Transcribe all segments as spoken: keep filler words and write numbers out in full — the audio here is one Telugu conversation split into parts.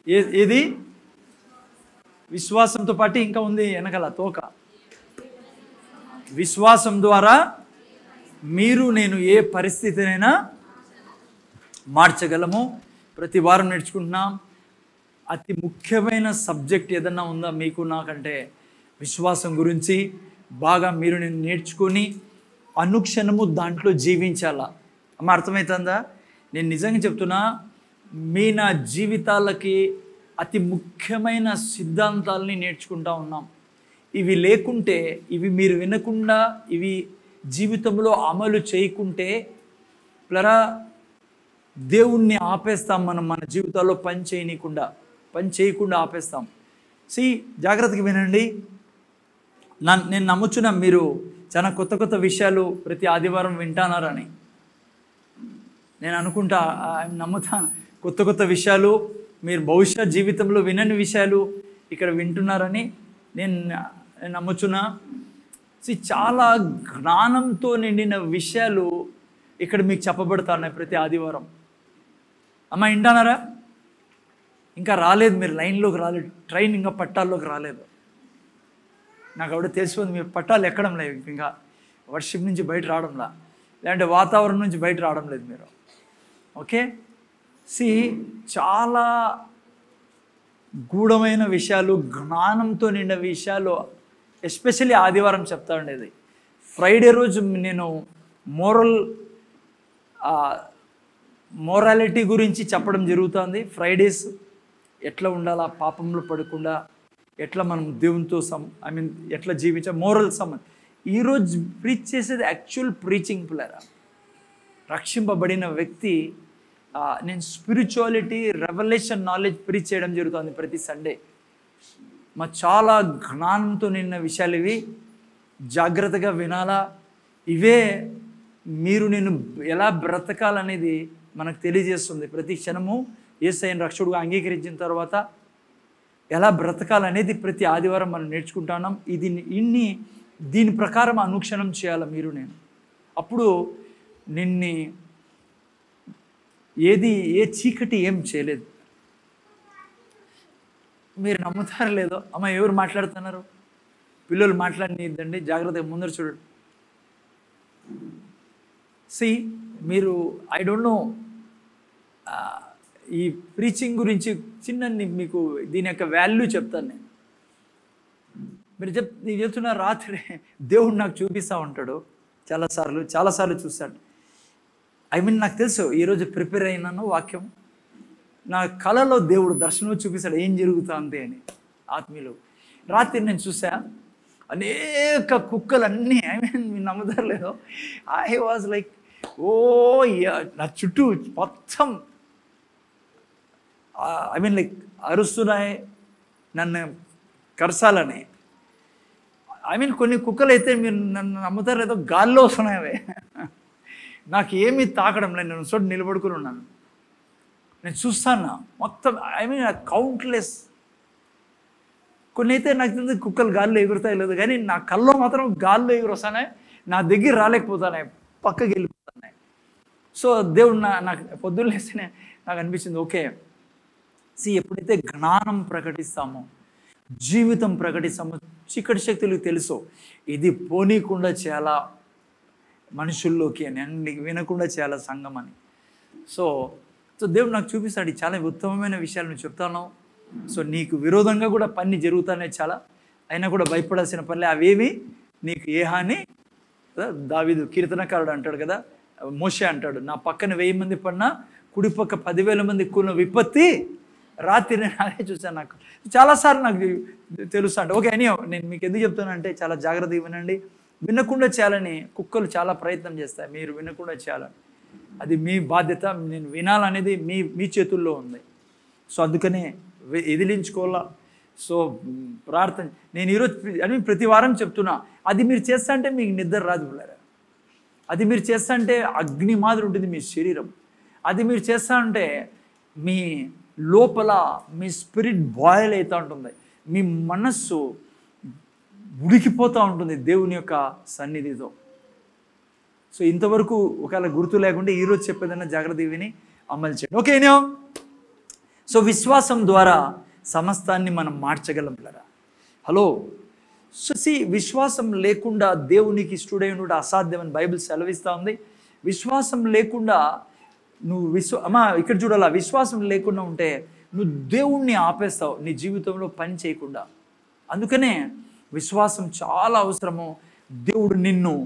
ఏ ఏది విశ్వాసంతో పాటు ఇంకా ఉంది వెనకాల తోక. విశ్వాసం ద్వారా మీరు నేను ఏ పరిస్థితినైనా మార్చగలము. ప్రతి వారం నేర్చుకుంటున్నాం. అతి ముఖ్యమైన సబ్జెక్ట్ ఏదన్నా ఉందా మీకు నాకంటే విశ్వాసం గురించి బాగా మీరు నేను నేర్చుకొని అనుక్షణము దాంట్లో జీవించాలా. అమ్మ అర్థమవుతుందా? నేను నిజంగా చెప్తున్నా, మీ నా జీవితాలకి అతి ముఖ్యమైన సిద్ధాంతాలని నేర్చుకుంటా ఉన్నాం. ఇవి లేకుంటే, ఇవి మీరు వినకుండా, ఇవి జీవితంలో అమలు చేయకుంటే ప్లరా దేవుణ్ణి ఆపేస్తాం. మనం మన జీవితాల్లో పని చేయనీయకుండా పని చేయకుండా ఆపేస్తాం. సి జాగ్రత్తగా వినండి. నా నేను నమ్ముచున్నా మీరు చాలా కొత్త కొత్త విషయాలు ప్రతి ఆదివారం వింటున్నారని. నేను అనుకుంటా, నమ్ముతాను కొత్త కొత్త విషయాలు మీరు భవిష్యత్ జీవితంలో వినని విషయాలు ఇక్కడ వింటున్నారని నేను నేను నమ్ముచున్నా. సి చాలా జ్ఞానంతో నిండిన విషయాలు ఇక్కడ మీకు చెప్పబడుతున్నాయి ప్రతి ఆదివారం. అమ్మ వింటున్నారా? ఇంకా రాలేదు, మీరు లైన్లోకి రాలేదు, ట్రైన్ ఇంకా పట్టాల్లోకి రాలేదు. నాకు ఆవిడ తెలిసిపోయింది మీరు పట్టాలు ఎక్కడం లేదు, ఇంకా వర్షిప్ నుంచి బయట రావడంలా, లేదంటే వాతావరణం నుంచి బయట రావడం లేదు మీరు. ఓకే, సి చాలా గూఢమైన విషయాలు, జ్ఞానంతో నిండిన విషయాలు ఎస్పెషల్లీ ఆదివారం చెప్తా ఉండేది. ఫ్రైడే రోజు నేను మోరల్ మోరాలిటీ గురించి చెప్పడం జరుగుతుంది. ఫ్రైడేస్ ఎట్లా ఉండాలా, పాపంలో పడకుండా ఎట్లా మనం దేవునితో సమ్ ఐ మీన్ ఎట్లా జీవించా, మోరల్ సంబంధం. ఈరోజు ప్రీచ్ చేసేది యాక్చువల్ ప్రీచింగ్ పిల్లరా. రక్షింపబడిన వ్యక్తి నేను స్పిరిచువాలిటీ, రెవల్యూషన్ నాలెడ్జ్ ప్రీచ్ చేయడం జరుగుతుంది ప్రతి సండే. మా చాలా జ్ఞానంతో నిన్న విషయాలు ఇవి, జాగ్రత్తగా వినాలా. ఇవే మీరు నేను ఎలా బ్రతకాలనేది మనకు తెలియజేస్తుంది. ప్రతి క్షణము యేసయ్యను రక్షకుడుగా అంగీకరించిన తర్వాత ఎలా బ్రతకాలనేది ప్రతి ఆదివారం మనం నేర్చుకుంటున్నాం. ఇది ఇన్ని దీని ప్రకారం అనుక్షణం చేయాలి మీరు నేను. అప్పుడు నిన్ని ఏది ఏ చీకటి ఏం చేయలేదు. మీరు నమ్ముతారో లేదో, అమ్మ ఎవరు మాట్లాడుతున్నారు? పిల్లలు మాట్లాడినిద్దండి, జాగ్రత్తగా ముందర చూడండి. సి మీరు ఐ డోంట్ నో ఈ ప్రీచింగ్ గురించి చిన్న మీకు దీని యొక్క వాల్యూ చెప్తాను నేను. మీరు చెప్ నేను చెప్తున్నా, రాత్రి దేవుడు నాకు చూపిస్తూ ఉంటాడు చాలాసార్లు చాలాసార్లు చూస్తాడు. ఐ మీన్ నాకు తెలుసు ఈరోజు ప్రిపేర్ అయినాను వాక్యం. నా కళలో దేవుడు దర్శనం చూపిస్తాడు ఏం జరుగుతుంది అని ఆత్మీయులు. రాత్రి నేను చూసా అనేక కుక్కలు అన్నీ, ఐ మీన్ మీరు నమ్ముతారు లేదో, ఐ వాజ్ లైక్ ఓ నా చుట్టూ మొత్తం ఐ మీన్ లైక్ అరుస్తున్నాయి నన్ను కరసాలని. ఐ మీన్ కొన్ని కుక్కలు అయితే మీరు నన్ను నమ్ముతారు లేదో గాల్లో వస్తున్నాయి అవి. నాకు ఏమీ తాకడం లేదు, నేను చోటు నిలబడుకుని ఉన్నాను. నేను చూస్తాను మొత్తం, ఐ మీన్ కౌంట్లెస్. కొన్ని అయితే నాకు తెలిసి కుక్కలు గాల్లో ఎగురుతాయి లేదు, కానీ నా కల్లో మాత్రం గాల్లో ఎగురు వస్తున్నాయి, నా దగ్గర రాలేకపోతున్నాయి, పక్కకి వెళ్ళిపోతున్నాయి. సో దేవుడు నా నాకు పొద్దున్న లేస్తేనే నాకు అనిపించింది, ఓకే సి ఎప్పుడైతే జ్ఞానం ప్రకటిస్తామో, జీవితం ప్రకటిస్తామో, చీకటి శక్తులకు తెలుసు ఇది పోనీకుండా చేయాలా మనుషుల్లోకి అని, అన్ని వినకుండా చేయాలా సంఘం అని. సో సో దేవుడు నాకు చూపిస్తాడు చాలా ఉత్తమమైన విషయాలు నువ్వు చెప్తాను. సో నీకు విరోధంగా కూడా పని జరుగుతానే చాలా, అయినా కూడా భయపడాల్సిన పనులే అవేవి నీకు ఏ హాని. దావీదు కీర్తనకారుడు అంటాడు కదా, మోషే అంటాడు, నా పక్కన వెయ్యి మంది పడినా కుడి పక్క పదివేల మంది కూలిన విపత్తి రాత్రి నేను అదే చూసాను. నాకు చాలాసార్లు నాకు తెలుసు అంటే ఓకే అని నేను మీకు ఎందుకు చెప్తానంటే చాలా జాగ్రత్తగా వినండి. వినకుండా చేయాలని కుక్కలు చాలా ప్రయత్నం చేస్తాయి, మీరు వినకుండా చేయాలని. అది మీ బాధ్యత, నేను వినాలనేది మీ మీ చేతుల్లో ఉంది. సో అందుకనే ఎదిలించుకోవాలా. సో ప్రార్థన నేను ఈరోజు అని ప్రతి వారం చెప్తున్నా, అది మీరు చేస్తా అంటే మీకు నిద్ర రాదు పిల్లరా. అది మీరు చేస్తా అంటే అగ్ని మాదిరి ఉంటుంది మీ శరీరం. అది మీరు చేస్తా అంటే మీ లోపల మీ స్పిరిట్ బాయిల్ అవుతూ ఉంటుంది, మీ మనస్సు ఉడికిపోతూ ఉంటుంది దేవుని యొక్క సన్నిధితో. సో ఇంతవరకు ఒకవేళ గుర్తు లేకుంటే ఈరోజు చెప్పేదన్నా జాగ్రత్త విని అమలు చేయండి. ఓకేనా? సో విశ్వాసం ద్వారా సమస్తాన్ని మనం మార్చగలం పిల్లరా. హలో, సో సి విశ్వాసం లేకుండా దేవునికి ఇష్టడై ఉండడం అసాధ్యమని బైబిల్ సెలవిస్తూ ఉంది. విశ్వాసం లేకుండా నువ్వు విశ్వ అమ్మా ఇక్కడ చూడాలా, విశ్వాసం లేకుండా ఉంటే నువ్వు దేవుణ్ణి ఆపేస్తావు నీ జీవితంలో పని చేయకుండా. అందుకనే విశ్వాసం చాలా అవసరము. దేవుడు నిన్ను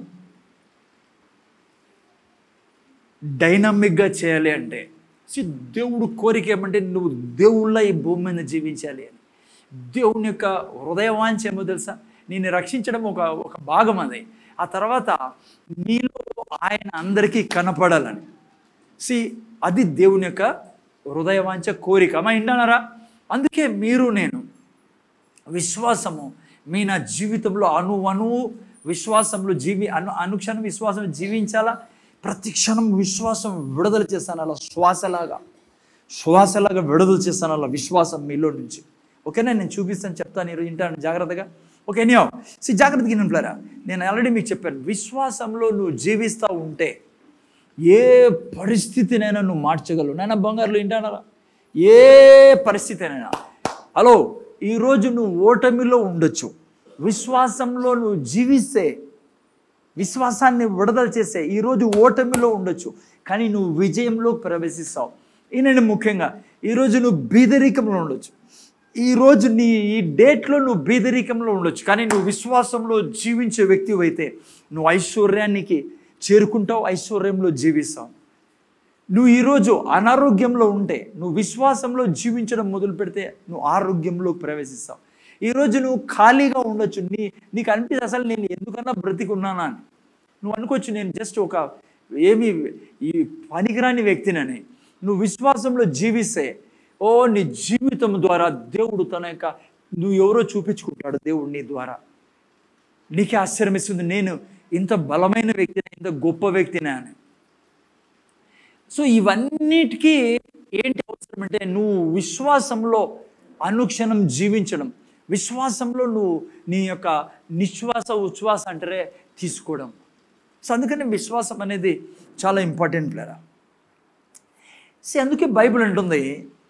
డైనమిక్గా చేయాలి అంటే, సి దేవుడు కోరిక ఏమంటే నువ్వు దేవుళ్ళ ఈ భూమి మీద జీవించాలి అని. దేవుని యొక్క హృదయవాంఛ ఏమో తెలుసా, నిన్ను రక్షించడం ఒక ఒక భాగం అది. ఆ తర్వాత నీలో ఆయన అందరికీ కనపడాలని. సి అది దేవుని యొక్క హృదయవాంఛ కోరిక. అమ్మా ఇంటానారా? అందుకే మీరు నేను విశ్వాసము మీ నా జీవితంలో అను అణువు విశ్వాసంలో జీవి అను అనుక్షణం విశ్వాసం జీవించాలా. ప్రతి క్షణం విశ్వాసం విడుదల చేస్తాను, అలా శ్వాసలాగా శ్వాసలాగా విడుదల చేస్తాను అలా విశ్వాసం మీలో నుంచి. ఓకేనా? నేను చూపిస్తాను, చెప్తాను, ఈరోజు వింటాను జాగ్రత్తగా. ఓకే ఎనియో సి జాగ్రత్తగా వినంటారా. నేను ఆల్రెడీ మీకు చెప్పాను, విశ్వాసంలో నువ్వు జీవిస్తూ ఉంటే ఏ పరిస్థితినైనా నువ్వు మార్చగలవు. నైనా బంగారులో వింటానారా? ఏ పరిస్థితినైనా. హలో, ఈరోజు నువ్వు ఓటమిలో ఉండొచ్చు, విశ్వాసంలో నువ్వు జీవిస్తే, విశ్వాసాన్ని విడుదల చేసే ఈరోజు ఓటమిలో ఉండొచ్చు, కానీ నువ్వు విజయంలో ప్రవేశిస్తావు. ఈయన ముఖ్యంగా ఈరోజు నువ్వు బీదరికంలో ఉండొచ్చు, ఈరోజు నీ ఈ డేట్లో నువ్వు బీదరికంలో ఉండొచ్చు, కానీ నువ్వు విశ్వాసంలో జీవించే వ్యక్తి అయితే నువ్వు ఐశ్వర్యానికి చేరుకుంటావు, ఐశ్వర్యంలో జీవిస్తావు. నువ్వు ఈరోజు అనారోగ్యంలో ఉంటే నువ్వు విశ్వాసంలో జీవించడం మొదలు పెడితే నువ్వు ఆరోగ్యంలోకి ప్రవేశిస్తావు. ఈరోజు నువ్వు ఖాళీగా ఉండొచ్చు, నీ నీకు అనిపిస్తుంది అసలు నేను ఎందుకన్నా బ్రతికున్నానా అని. నువ్వు అనుకోవచ్చు నేను జస్ట్ ఒక ఏమి ఈ పనికిరాని వ్యక్తినని. నువ్వు విశ్వాసంలో జీవిస్తే ఓ నీ జీవితం ద్వారా దేవుడు తన యొక్క నువ్వు ఎవరో చూపించుకుంటాడు. దేవుడు నీ ద్వారా నీకే ఆశ్చర్యం ఇస్తుంది, నేను ఇంత బలమైన వ్యక్తిని, ఇంత గొప్ప వ్యక్తినే అని. సో ఇవన్నిటికీ ఏంటి అవసరం అంటే నువ్వు విశ్వాసంలో అనుక్షణం జీవించడం, విశ్వాసంలో నువ్వు నీ యొక్క నిశ్వాస ఉచ్ఛ్వాస అంటారే తీసుకోవడం. సో అందుకని విశ్వాసం అనేది చాలా ఇంపార్టెంట్ లేరా. సో అందుకే బైబిల్ అంటుంది,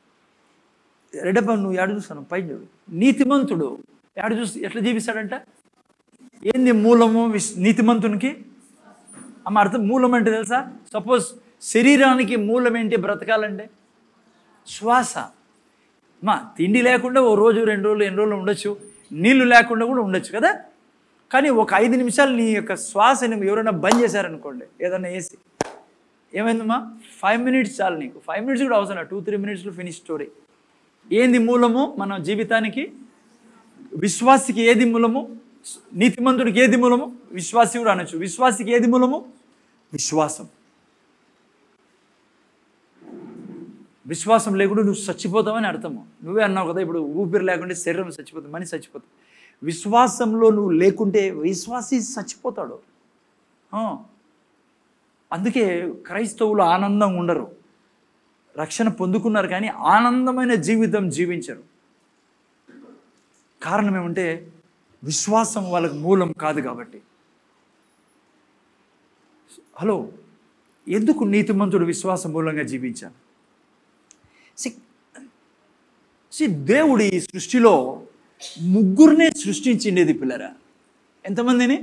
రెడప నువ్వు ఏడు చూస్తాను పై చూడు, నీతిమంతుడు ఏడు చూసి ఎట్లా జీవిస్తాడంట. ఏంది మూలము విశ్ నీతిమంతునికి? అమ్మ అర్థం మూలం అంటే తెలుసా? సపోజ్ శరీరానికి మూలం ఏంటి బ్రతకాలంటే? శ్వాస. మా తిండి లేకుండా ఓ రోజు రెండు రోజులు ఎన్ని రోజులు ఉండొచ్చు, నీళ్లు లేకుండా కూడా ఉండొచ్చు కదా. కానీ ఒక ఐదు నిమిషాలు నీ యొక్క శ్వాసని ఎవరైనా బంద్ చేశారనుకోండి, ఏదన్నా వేసి ఏమైందమ్మా ఫైవ్ మినిట్స్ చాలు నీకు, ఫైవ్ మినిట్స్ కూడా అవసరం, టూ త్రీ మినిట్స్లో ఫినిష్ స్టోరీ. ఏంది మూలము మన జీవితానికి? విశ్వాసికి ఏది మూలము? నీతిమంతుడికి ఏది మూలము? విశ్వాసి కూడా అనొచ్చు. విశ్వాసికి ఏది మూలము? విశ్వాసం. విశ్వాసం లేకుండా నువ్వు చచ్చిపోతావని అర్థము. నువ్వే అన్నావు కదా, ఇప్పుడు ఊపిరి లేకుంటే శరీరం చచ్చిపోతుంది, మనిషి చచ్చిపోతుంది. విశ్వాసంలో నువ్వు లేకుంటే విశ్వాసి చచ్చిపోతాడు. అందుకే క్రైస్తవులు ఆనందంగా ఉండరు, రక్షణ పొందుకున్నారు కానీ ఆనందమైన జీవితం జీవించరు. కారణం ఏమంటే విశ్వాసం వాళ్ళకి మూలం కాదు కాబట్టి. హలో, ఎందుకు నీతిమంతుడు విశ్వాస మూలంగా జీవించాను? సి దేవుడు ఈ సృష్టిలో ముగ్గురినే సృష్టించిండేది పిల్లరా. ఎంతమందిని?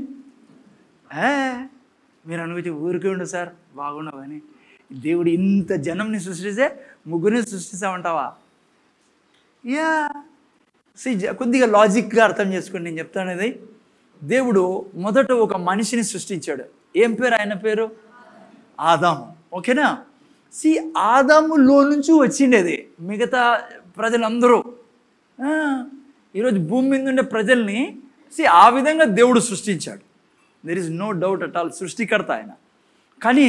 మీరు అనుకుంటే ఊరికే ఉండు సార్ బాగున్నావు అని. దేవుడు ఇంత జనంని సృష్టిస్తే ముగ్గురిని సృష్టిస్తామంటావా? యా సి కొద్దిగా లాజిక్గా అర్థం చేసుకోండి నేను చెప్తానేది. దేవుడు మొదట ఒక మనిషిని సృష్టించాడు. ఏం పేరు ఆయన పేరు? ఆదాము. ఓకేనా? సి ఆదాములో నుంచి వచ్చిండేది మిగతా ప్రజలందరూ. ఈరోజు భూమి మీద ఉండే ప్రజల్ని సి ఆ విధంగా దేవుడు సృష్టించాడు. There is no doubt at all, సృష్టికర్త ఆయన. కానీ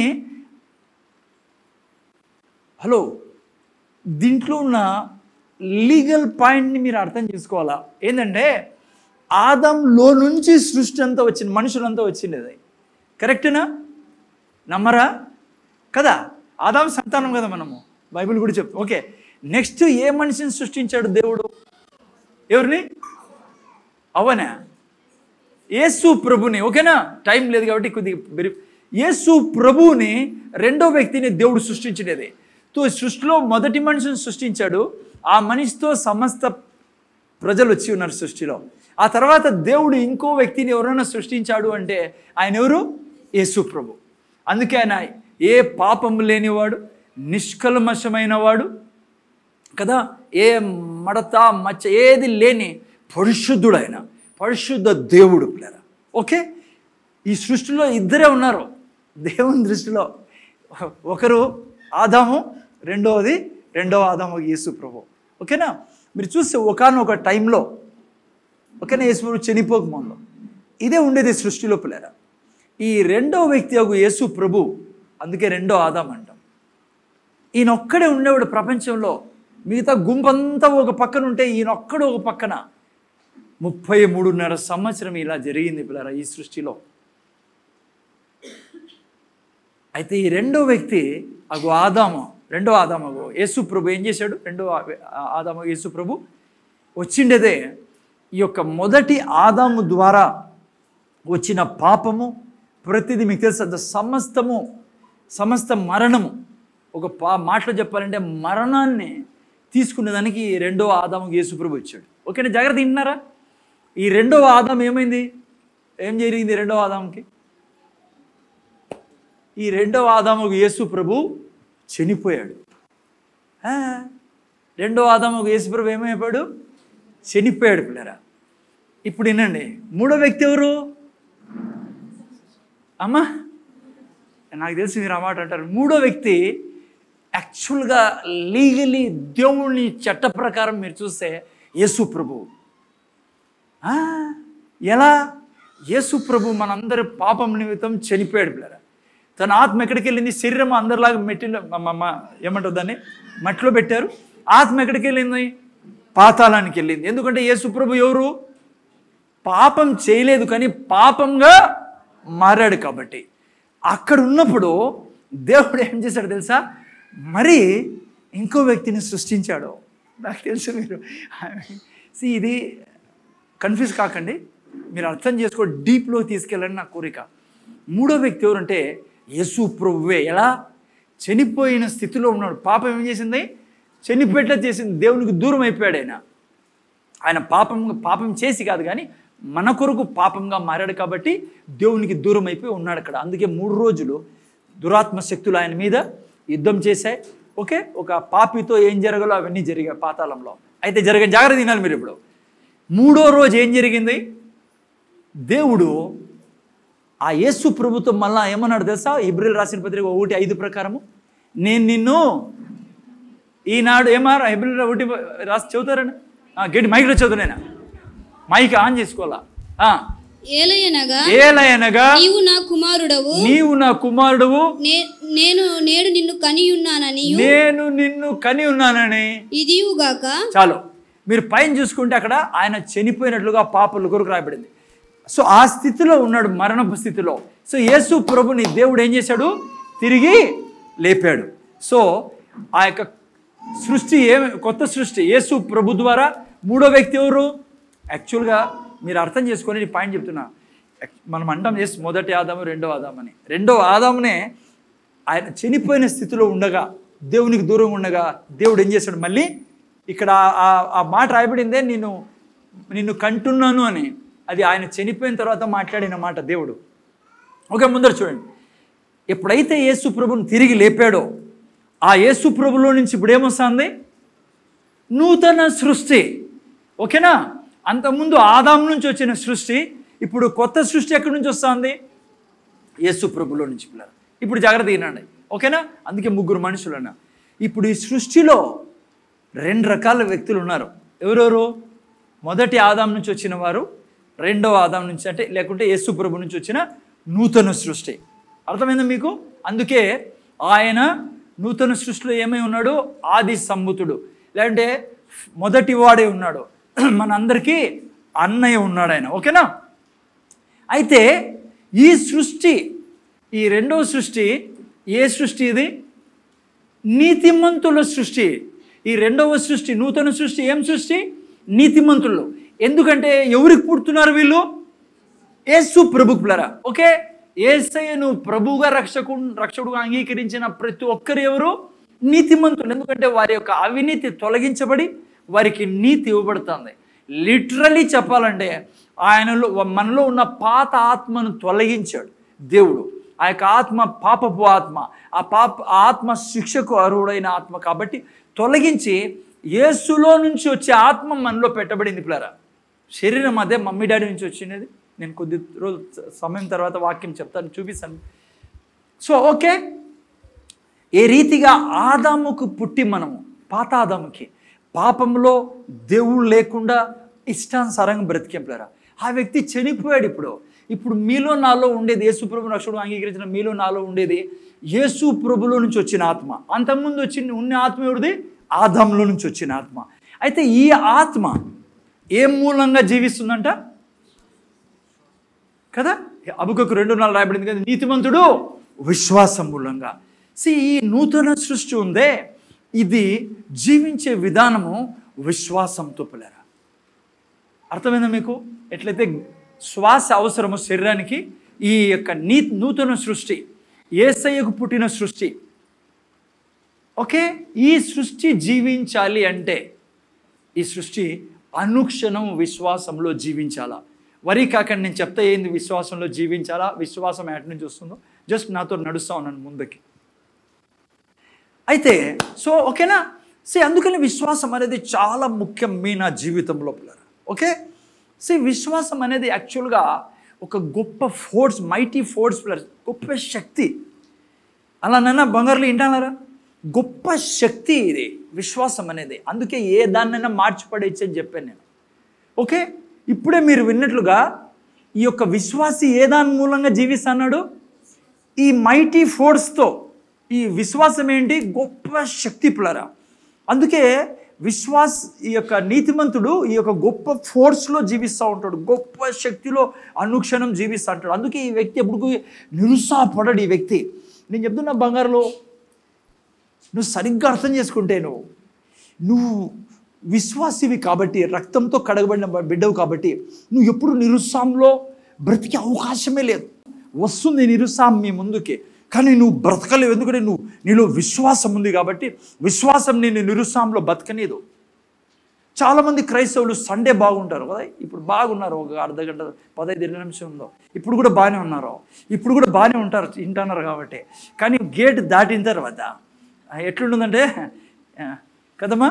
హలో, దీంట్లో ఉన్న లీగల్ పాయింట్ని మీరు అర్థం చేసుకోవాలా. ఏంటంటే ఆదంలో నుంచి సృష్టి అంతా వచ్చింది, మనుషులంతా వచ్చిండేది. కరెక్టేనా? నమ్మరా కదా? ఆదాం సంతానం కదా మనము, బైబిల్ కూడా చెప్తాం. ఓకే, నెక్స్ట్ ఏ మనిషిని సృష్టించాడు దేవుడు? ఎవరిని? అవనా? యేసు ప్రభుని. ఓకేనా? టైం లేదు కాబట్టి కొద్దిగా యేసు ప్రభువుని రెండో వ్యక్తిని దేవుడు సృష్టించినది. సృష్టిలో మొదటి మనిషిని సృష్టించాడు. ఆ మనిషితో సమస్త ప్రజలు వచ్చి ఉన్నారు సృష్టిలో. ఆ తర్వాత దేవుడు ఇంకో వ్యక్తిని ఎవరైనా సృష్టించాడు అంటే ఆయన ఎవరు? యేసు ప్రభు. అందుకే ఆయన ఏ పాపము లేనివాడు, నిష్కల్మషమైన వాడు కదా, ఏ మడత మచ్చ ఏది లేని పరిశుద్ధుడు, ఆయన పరిశుద్ధ దేవుడు పిల్లరా. ఓకే, ఈ సృష్టిలో ఇద్దరే ఉన్నారు దేవుని దృష్టిలో. ఒకరు ఆదాము, రెండవది రెండవ ఆదాము యేసు ప్రభు. ఓకేనా? మీరు చూస్తే ఒకానొక టైంలో ఓకేనా యేసు ప్రభు చనిపోక ముందు ఇదే ఉండేది సృష్టిలో పిల్లరా. ఈ రెండవ వ్యక్తి ఒక యేసు ప్రభు, అందుకే రెండో ఆదాం అంటాం. ఈయన ఒక్కడే ఉండేవాడు ప్రపంచంలో. మిగతా గుంపంతా ఒక పక్కన ఉంటే ఈయనొక్కడు ఒక పక్కన. ముప్పై మూడున్నర సంవత్సరం ఇలా జరిగింది పిల్లరా ఈ సృష్టిలో. అయితే ఈ రెండో వ్యక్తి అగు ఆదాము, రెండో ఆదాము యేసు ప్రభు ఏం చేశాడు? రెండో ఆదాము యేసు ప్రభు వచ్చిండేదే ఈ యొక్క మొదటి ఆదాము ద్వారా వచ్చిన పాపము ప్రతిదీ మీకు తెలుసు, సమస్తము సమస్త మరణము. ఒక పా మాటలో చెప్పాలంటే మరణాన్ని తీసుకునేదానికి రెండో ఆదాము యేసు ప్రభు వచ్చాడు. ఓకేనా? జాగ్రత్త వింటున్నారా? ఈ రెండవ ఆదాం ఏమైంది? ఏం జరిగింది రెండవ ఆదాముకి? ఈ రెండవ ఆదాముకు యేసు ప్రభు చనిపోయాడు. రెండవ ఆదాముకు యేసు ప్రభు ఏమైపోయాడు? చనిపోయాడు పిల్లరా. ఇప్పుడు వినండి, మూడో వ్యక్తి ఎవరు? అమ్మా నాకు తెలిసి మీరు అన్నమాట అంటారు. మూడో వ్యక్తి యాక్చువల్గా లీగలీ దేవుని చట్ట ప్రకారం మీరు చూస్తే యేసు ప్రభు. ఎలా? యేసు ప్రభు మనందరి పాపం నిమిత్తం చనిపోయాడు పిల్లరా. తన ఆత్మ ఎక్కడికి వెళ్ళింది? శరీరం అందరిలాగా మెట్టిలో ఏమంటారు దాన్ని మట్టిలో పెట్టారు. ఆత్మ ఎక్కడికి వెళ్ళింది? పాతాళానికి వెళ్ళింది. ఎందుకంటే యేసు ప్రభు ఎవరు? పాపం చేయలేదు కానీ పాపంగా మారాడు కాబట్టి. అక్కడ ఉన్నప్పుడు దేవుడు ఏం చేశాడు తెలుసా? మరి ఇంకో వ్యక్తిని సృష్టించాడు. నాకు తెలుసు మీరు ఇది కన్ఫ్యూజ్ కాకండి, మీరు అర్థం చేసుకో, డీప్లో తీసుకెళ్ళండి నా కోరిక. మూడో వ్యక్తి ఎవరంటే యేసు ప్రభువే. ఎలా? చనిపోయిన స్థితిలో ఉన్నాడు. పాపం ఏం చేసింది? చనిపోయేట్లా చేసింది. దేవునికి దూరం అయిపోయాడు ఆయన. ఆయన పాపం పాపం చేసి కాదు కానీ మన కొరకు పాపంగా మారాడు కాబట్టి దేవునికి దూరం అయిపోయి ఉన్నాడు అక్కడ. అందుకే మూడు రోజులు దురాత్మ శక్తులు ఆయన మీద యుద్ధం చేశాయి. ఓకే, ఒక పాపితో ఏం జరగాలో అవన్నీ జరిగాయి పాతాళంలో. అయితే జరగ జాగ్రత్త తినాలి మీరు. ఇప్పుడు మూడో రోజు ఏం జరిగింది? దేవుడు ఆ యేసు ప్రభుత్వం మళ్ళా ఏమన్నాడు తెలుసా? హెబ్రీయులు రాసిన పత్రిక ఒకటి ఐదు ప్రకారము, నేను నిన్ను ఈనాడు ఏమారా హెబ్రీయులు ఒకటి రాసి చదువుతారని గట్టి మైక్లో చదువునైనా మైక్ ఆన్ చేసుకోవాలా. ఏలయనగా ఏలయనగా నీవు నా కుమారుడవు, నీవు నా కుమారుడవు, నేను నేడు నిన్ను కని ఉన్నానని, నేను నిన్ను కని ఉన్నానని. ఇదియుగాక చాలు. మీరు పైన చూసుకుంటే అక్కడ ఆయన చనిపోయినట్లుగా పాపల కొరకు రాయబడింది. సో ఆ స్థితిలో ఉన్నాడు, మరణపు స్థితిలో. సో యేసు ప్రభుని దేవుడు ఏం చేశాడు? తిరిగి లేపాడు. సో ఆ యొక్క సృష్టి ఏమి కొత్త సృష్టి యేసు ప్రభు ద్వారా. మూడో వ్యక్తి ఎవరు? యాక్చువల్గా మీరు అర్థం చేసుకొని ఈ పాయింట్ చెప్తున్నా. మనం అంటాం చేసి మొదటి ఆదాము రెండో ఆదాము అని. రెండో ఆదామునే ఆయన చనిపోయిన స్థితిలో ఉండగా, దేవునికి దూరంగా ఉండగా దేవుడు ఏం చేశాడు? మళ్ళీ ఇక్కడ ఆ మాట రాయబడిందే, నిన్ను నిన్ను కంటున్నాను అని. అది ఆయన చనిపోయిన తర్వాత మాట్లాడిన మాట దేవుడు. ఓకే, ముందర చూడండి. ఎప్పుడైతే యేసు ప్రభుని తిరిగి లేపాడో ఆ యేసు ప్రభులో నుంచి ఇప్పుడు ఏమొస్తుంది? నూతన సృష్టి. ఓకేనా? అంతకుముందు ఆదాం నుంచి వచ్చిన సృష్టి, ఇప్పుడు కొత్త సృష్టి ఎక్కడి నుంచి వస్తుంది? యేసు ప్రభులో నుంచి పిల్లలు. ఇప్పుడు జాగ్రత్త వినండి. ఓకేనా? అందుకే ముగ్గురు మనుషులు అన్నా. ఇప్పుడు ఈ సృష్టిలో రెండు రకాల వ్యక్తులు ఉన్నారు. ఎవరెవరు? మొదటి ఆదాం నుంచి వచ్చిన వారు, రెండవ ఆదాం నుంచి అంటే లేకుంటే యేసు ప్రభు నుంచి వచ్చిన నూతన సృష్టి. అర్థమైందా మీకు? అందుకే ఆయన నూతన సృష్టిలో ఏమై ఉన్నాడు? ఆది సంభూతుడు, లేదంటే మొదటి వాడే ఉన్నాడు. మనందరికీ అన్నయ్య ఉన్నాడు ఆయన. ఓకేనా? అయితే ఈ సృష్టి, ఈ రెండవ సృష్టి ఏ సృష్టి? ఇది నీతిమంతుల సృష్టి. ఈ రెండవ సృష్టి, నూతన సృష్టి ఏం సృష్టి? నీతిమంతులు. ఎందుకంటే ఎవరికి పుడుతున్నారు వీళ్ళు? యేసు ప్రభు పిల్లరా. ఓకే, యేసయ్యను ప్రభువుగా రక్షకు రక్షకుడుగా అంగీకరించిన ప్రతి ఒక్కరు ఎవరు? నీతిమంతులు, ఎందుకంటే వారి యొక్క అవినీతి తొలగించబడి వారికి నీతి ఇవ్వబడుతుంది. లిటరలీ చెప్పాలంటే ఆయనలో మనలో ఉన్న పాత ఆత్మను తొలగించాడు దేవుడు. ఆ యొక్క ఆత్మ పాపపు ఆత్మ, ఆ పాప ఆత్మ శిక్షకు అర్హుడైన ఆత్మ కాబట్టి తొలగించి యేసులో నుంచి వచ్చే ఆత్మ మనలో పెట్టబడింది. పిల్లరా, శరీరం అదే మమ్మీ డాడీ నుంచి వచ్చినది. నేను కొద్ది రోజు సమయం తర్వాత వాక్యం చెప్తాను, చూపిస్తాను. సో ఓకే, ఏ రీతిగా ఆదాముకు పుట్టి మనము పాత ఆదాముకి పాపంలో దేవుడు లేకుండా ఇష్టానుసారంగా బ్రతికేం. పిల్లరా, ఆ వ్యక్తి చనిపోయాడు. ఇప్పుడు ఇప్పుడు మీలో నాలో ఉండేది, యేసు ప్రభు రక్షకుడు అంగీకరించిన మీలో నాలో ఉండేది యేసు ప్రభులో నుంచి వచ్చిన ఆత్మ. అంతకుముందు వచ్చి ఉన్న ఆత్మ ఎవరిది? ఆదాములో నుంచి వచ్చిన ఆత్మ. అయితే ఈ ఆత్మ ఏ మూలంగా జీవిస్తుందంట కదా? హబక్కూకు రెండు నాలుగు రాయబడింది కదా, నీతిమంతుడు విశ్వాసం మూలంగా. సి ఈ నూతన సృష్టి ఉందే, ఇది జీవించే విధానము విశ్వాసంతో. పిల్లరా, అర్థమైందా మీకు? ఎట్లయితే శ్వాస అవసరము శరీరానికి, ఈ యొక్క నీ నూతన సృష్టి యేసయ్యకు పుట్టిన సృష్టి. ఓకే, ఈ సృష్టి జీవించాలి అంటే ఈ సృష్టి అనుక్షణం విశ్వాసంలో జీవించాలా. వరి కాకండి నేను చెప్తా ఏంది విశ్వాసంలో జీవించాలా, విశ్వాసం ఎక్కడి నుంచి వస్తుందో. జస్ట్ నాతో నడుస్తా ఉన్నాను ముందుకి. అయితే సో ఓకేనా, సి అందుకని విశ్వాసం అనేది చాలా ముఖ్యం మీ నా జీవితంలో. పిల్లరా, ఓకే, సి విశ్వాసం అనేది యాక్చువల్గా ఒక గొప్ప ఫోర్స్, మైటీ ఫోర్స్ పిల్లర్, గొప్ప శక్తి. అలానైనా బంగారులు వింటానారా, గొప్ప శక్తి ఇది విశ్వాసం అనేది. అందుకే ఏ దాన్నైనా మార్చిపడేయచ్చు అని చెప్పాను నేను. ఓకే, ఇప్పుడే మీరు విన్నట్లుగా ఈ యొక్క విశ్వాసి ఏ దాని మూలంగా జీవిస్తున్నాడు? ఈ మైటీ ఫోర్స్తో. ఈ విశ్వాసం ఏంటి? గొప్ప శక్తి. పిల్లరా, అందుకే విశ్వాస ఈ యొక్క నీతిమంతుడు ఈ యొక్క గొప్ప ఫోర్స్లో జీవిస్తూ ఉంటాడు, గొప్ప శక్తిలో అనుక్షణం జీవిస్తూ ఉంటాడు. అందుకే ఈ వ్యక్తి ఎప్పుడు నిరుత్సాహపడడు. ఈ వ్యక్తి, నేను చెప్తున్నా బంగారులో, నువ్వు సరిగ్గా అర్థం చేసుకుంటే నువ్వు నువ్వు విశ్వాసివి కాబట్టి, రక్తంతో కడగబడిన బిడ్డవు కాబట్టి నువ్వు ఎప్పుడు నిరుత్సాహంలో బ్రతికే అవకాశమే లేదు. వస్తుంది నిరుత్సాహం మీ ముందుకి, కానీ నువ్వు బ్రతకలేవు. ఎందుకంటే నువ్వు నీలో విశ్వాసం ఉంది కాబట్టి. విశ్వాసం నేను నిరుత్సాహంలో బతకనేదు. చాలామంది క్రైస్తవులు సండే బాగుంటారు కదా, ఇప్పుడు బాగున్నారు, ఒక అర్ధ గంట పదహైదు ఇరవై నిమిషం ఉందో, ఇప్పుడు కూడా బాగానే ఉన్నారు, ఇప్పుడు కూడా బాగానే ఉంటారు, వింటున్నారు కాబట్టి. కానీ గేట్ దాటిన తర్వాత ఎట్లుంటుందంటే కదమ్మా,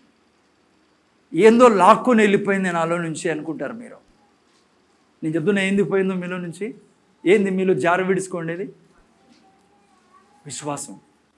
ఏందో లాక్కొని వెళ్ళిపోయింది నాలో నుంచి అనుకుంటారు మీరు. నేను చెప్తున్నా ఏంది పోయిందో మీలో నుంచి, ఏంది మీలో జారు విడుచుకోండేది? విశ్వాసం.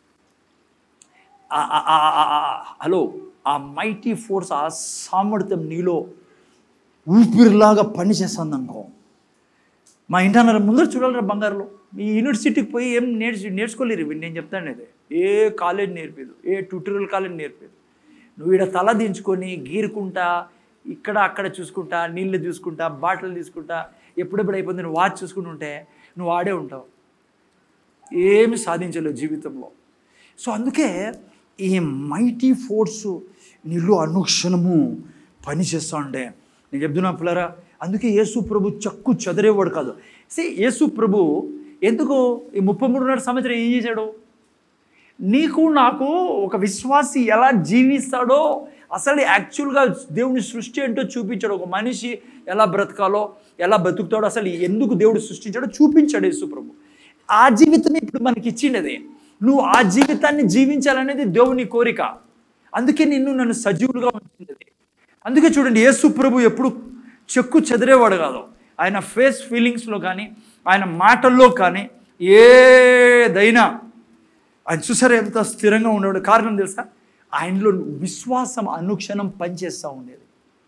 హలో, ఆ మైటీ ఫోర్స్, ఆ సామర్థ్యం నీలో ఊపిరిలాగా పనిచేస్తుంది అనుకో. మా ఇంటర్నల్ ముందర చూడాలరా బంగారులో, ఈ యూనివర్సిటీకి పోయి ఏం నేర్చు నేర్చుకోలేరు ఇవి. నేను చెప్తాను, ఇది ఏ కాలేజ్ నేర్పేదు, ఏ ట్యూటోరియల్ కాలేజ్ నేర్పేదు. నువ్వు ఇక్కడ తల దించుకొని గీరుకుంటా, ఇక్కడ అక్కడ చూసుకుంటా, నీళ్ళు చూసుకుంటా, బాటిల్ తీసుకుంటా, ఎప్పుడెప్పుడు అయిపోతుంది నువ్వు వాచ్ చూసుకుంటూ ఉంటే నువ్వు ఆడే ఉంటావు, ఏమి సాధించలేవు జీవితంలో. సో అందుకే ఈ మైటీ ఫోర్సు నీళ్ళు అనుక్షణము పనిచేస్తూ ఉండే. నేను చెప్తున్నా పిల్లరా, అందుకే యేసు ప్రభు చక్కు చెదరేవాడు కాదు. సే యేసు ప్రభు ఎందుకు ఈ ముప్పై మూడున్నర సంవత్సరం ఏం చేశాడు? నీకు నాకు ఒక విశ్వాసి ఎలా జీవిస్తాడో, అసలు యాక్చువల్గా దేవుని సృష్టి ఏంటో చూపించాడు. ఒక మనిషి ఎలా బ్రతకాలో, ఎలా బ్రతుకుతాడో, అసలు ఎందుకు దేవుడు సృష్టించాడో చూపించాడు యేసు ప్రభు. ఆ జీవితమే ఇప్పుడు మనకి ఇచ్చినది. నువ్వు ఆ జీవితాన్ని జీవించాలనేది దేవుని కోరిక. అందుకే నిన్ను నన్ను సజీవులుగా ఉంచినది. అందుకే చూడండి, యేసు ప్రభు ఎప్పుడు చెక్కు చెదిరేవాడు కాదు. ఆయన ఫేస్ ఫీలింగ్స్లో కానీ, ఆయన మాటల్లో కానీ ఏదైనా ఆయన చూసారా ఎంత స్థిరంగా ఉండేవాడు. కారణం తెలుసా? ఆయనలో విశ్వాసం అనుక్షణం పనిచేస్తూ ఉండేది.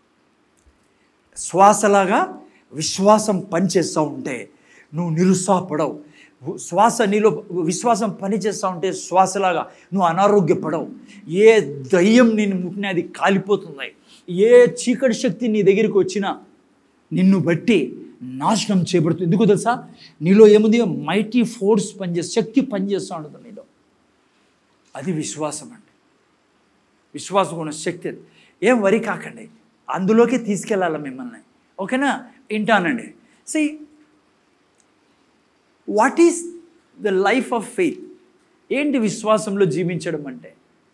శ్వాసలాగా విశ్వాసం పనిచేస్తూ ఉంటే నువ్వు నిరుత్సాహపడవు. శ్వాస నీలో విశ్వాసం పనిచేస్తూ ఉంటే శ్వాసలాగా నువ్వు అనారోగ్యపడవు. ఏ దయ్యం నేను ముట్టినా అది కాలిపోతుంది. ఏ చీకటి శక్తి నీ దగ్గరికి వచ్చినా నిన్ను బట్టి నాశనం చేయబడుతుంది. ఎందుకు తెలుసా? నీలో ఏముంది? మైటీ ఫోర్స్ పనిచేస్తే, శక్తి పనిచేస్తూ ఉంటుంది నీలో. అది విశ్వాసం అండి. విశ్వాసం ఉన్న శక్తి అది. ఏం వరి కాకండి, అందులోకి తీసుకెళ్ళాలి మిమ్మల్ని. ఓకేనా? వింటానండి. See what is the life of faith? ఏంటి విశ్వాసంలో జీవించడం అంటే?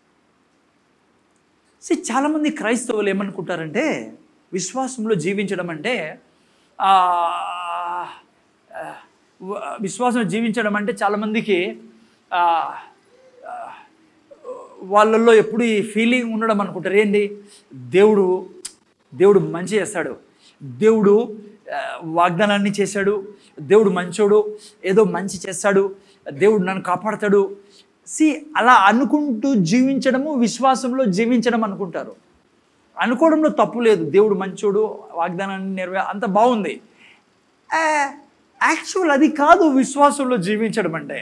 సి చాలామంది క్రైస్తవులు ఏమనుకుంటారంటే విశ్వాసంలో జీవించడం అంటే విశ్వాసంలో జీవించడం అంటే చాలామందికి వాళ్ళల్లో ఎప్పుడు ఈ ఫీలింగ్ ఉండడం అనుకుంటారు. ఏంటి, దేవుడు దేవుడు మంచి చేస్తాడు, దేవుడు వాగ్దానాన్ని చేశాడు, దేవుడు మంచోడు, ఏదో మంచి చేస్తాడు, దేవుడు నన్ను కాపాడతాడు. సి అలా అనుకుంటూ జీవించడము విశ్వాసంలో జీవించడం అనుకుంటారు. అనుకోవడంలో తప్పు లేదు, దేవుడు మంచోడు, వాగ్దానాన్ని నెరవే అంత బాగుంది. యాక్చువల్ అది కాదు విశ్వాసంలో జీవించడం అంటే.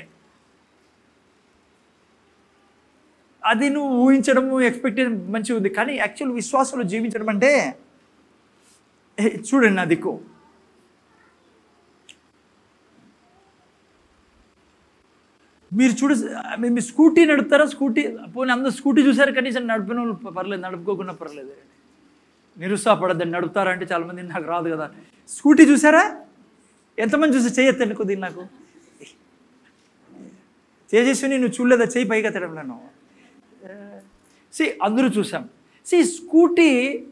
అది నువ్వు ఊహించడము ఎక్స్పెక్టేషన్ మంచిగా ఉంది, కానీ యాక్చువల్ విశ్వాసంలో జీవించడం అంటే చూడండి నా దిక్కు. మీరు చూడ మీ స్కూటీ నడుపుతారా? స్కూటీ పోనీ అందరూ స్కూటీ చూసారు, కనీసం నడిపిన వాళ్ళు పర్లేదు, నడుపుకోకుండా పర్లేదు, నిరుత్సాహపడద్దండి. నడుపుతారా అంటే చాలామంది నాకు రాదు కదా. స్కూటీ చూసారా? ఎంతమంది చూసి చేయొద్దండి కొద్దిగా, నాకు చేసేసి నువ్వు చూడలేదా, చేయి పైగా తినలేను. సి అందరూ చూసాం. సి స్కూటీ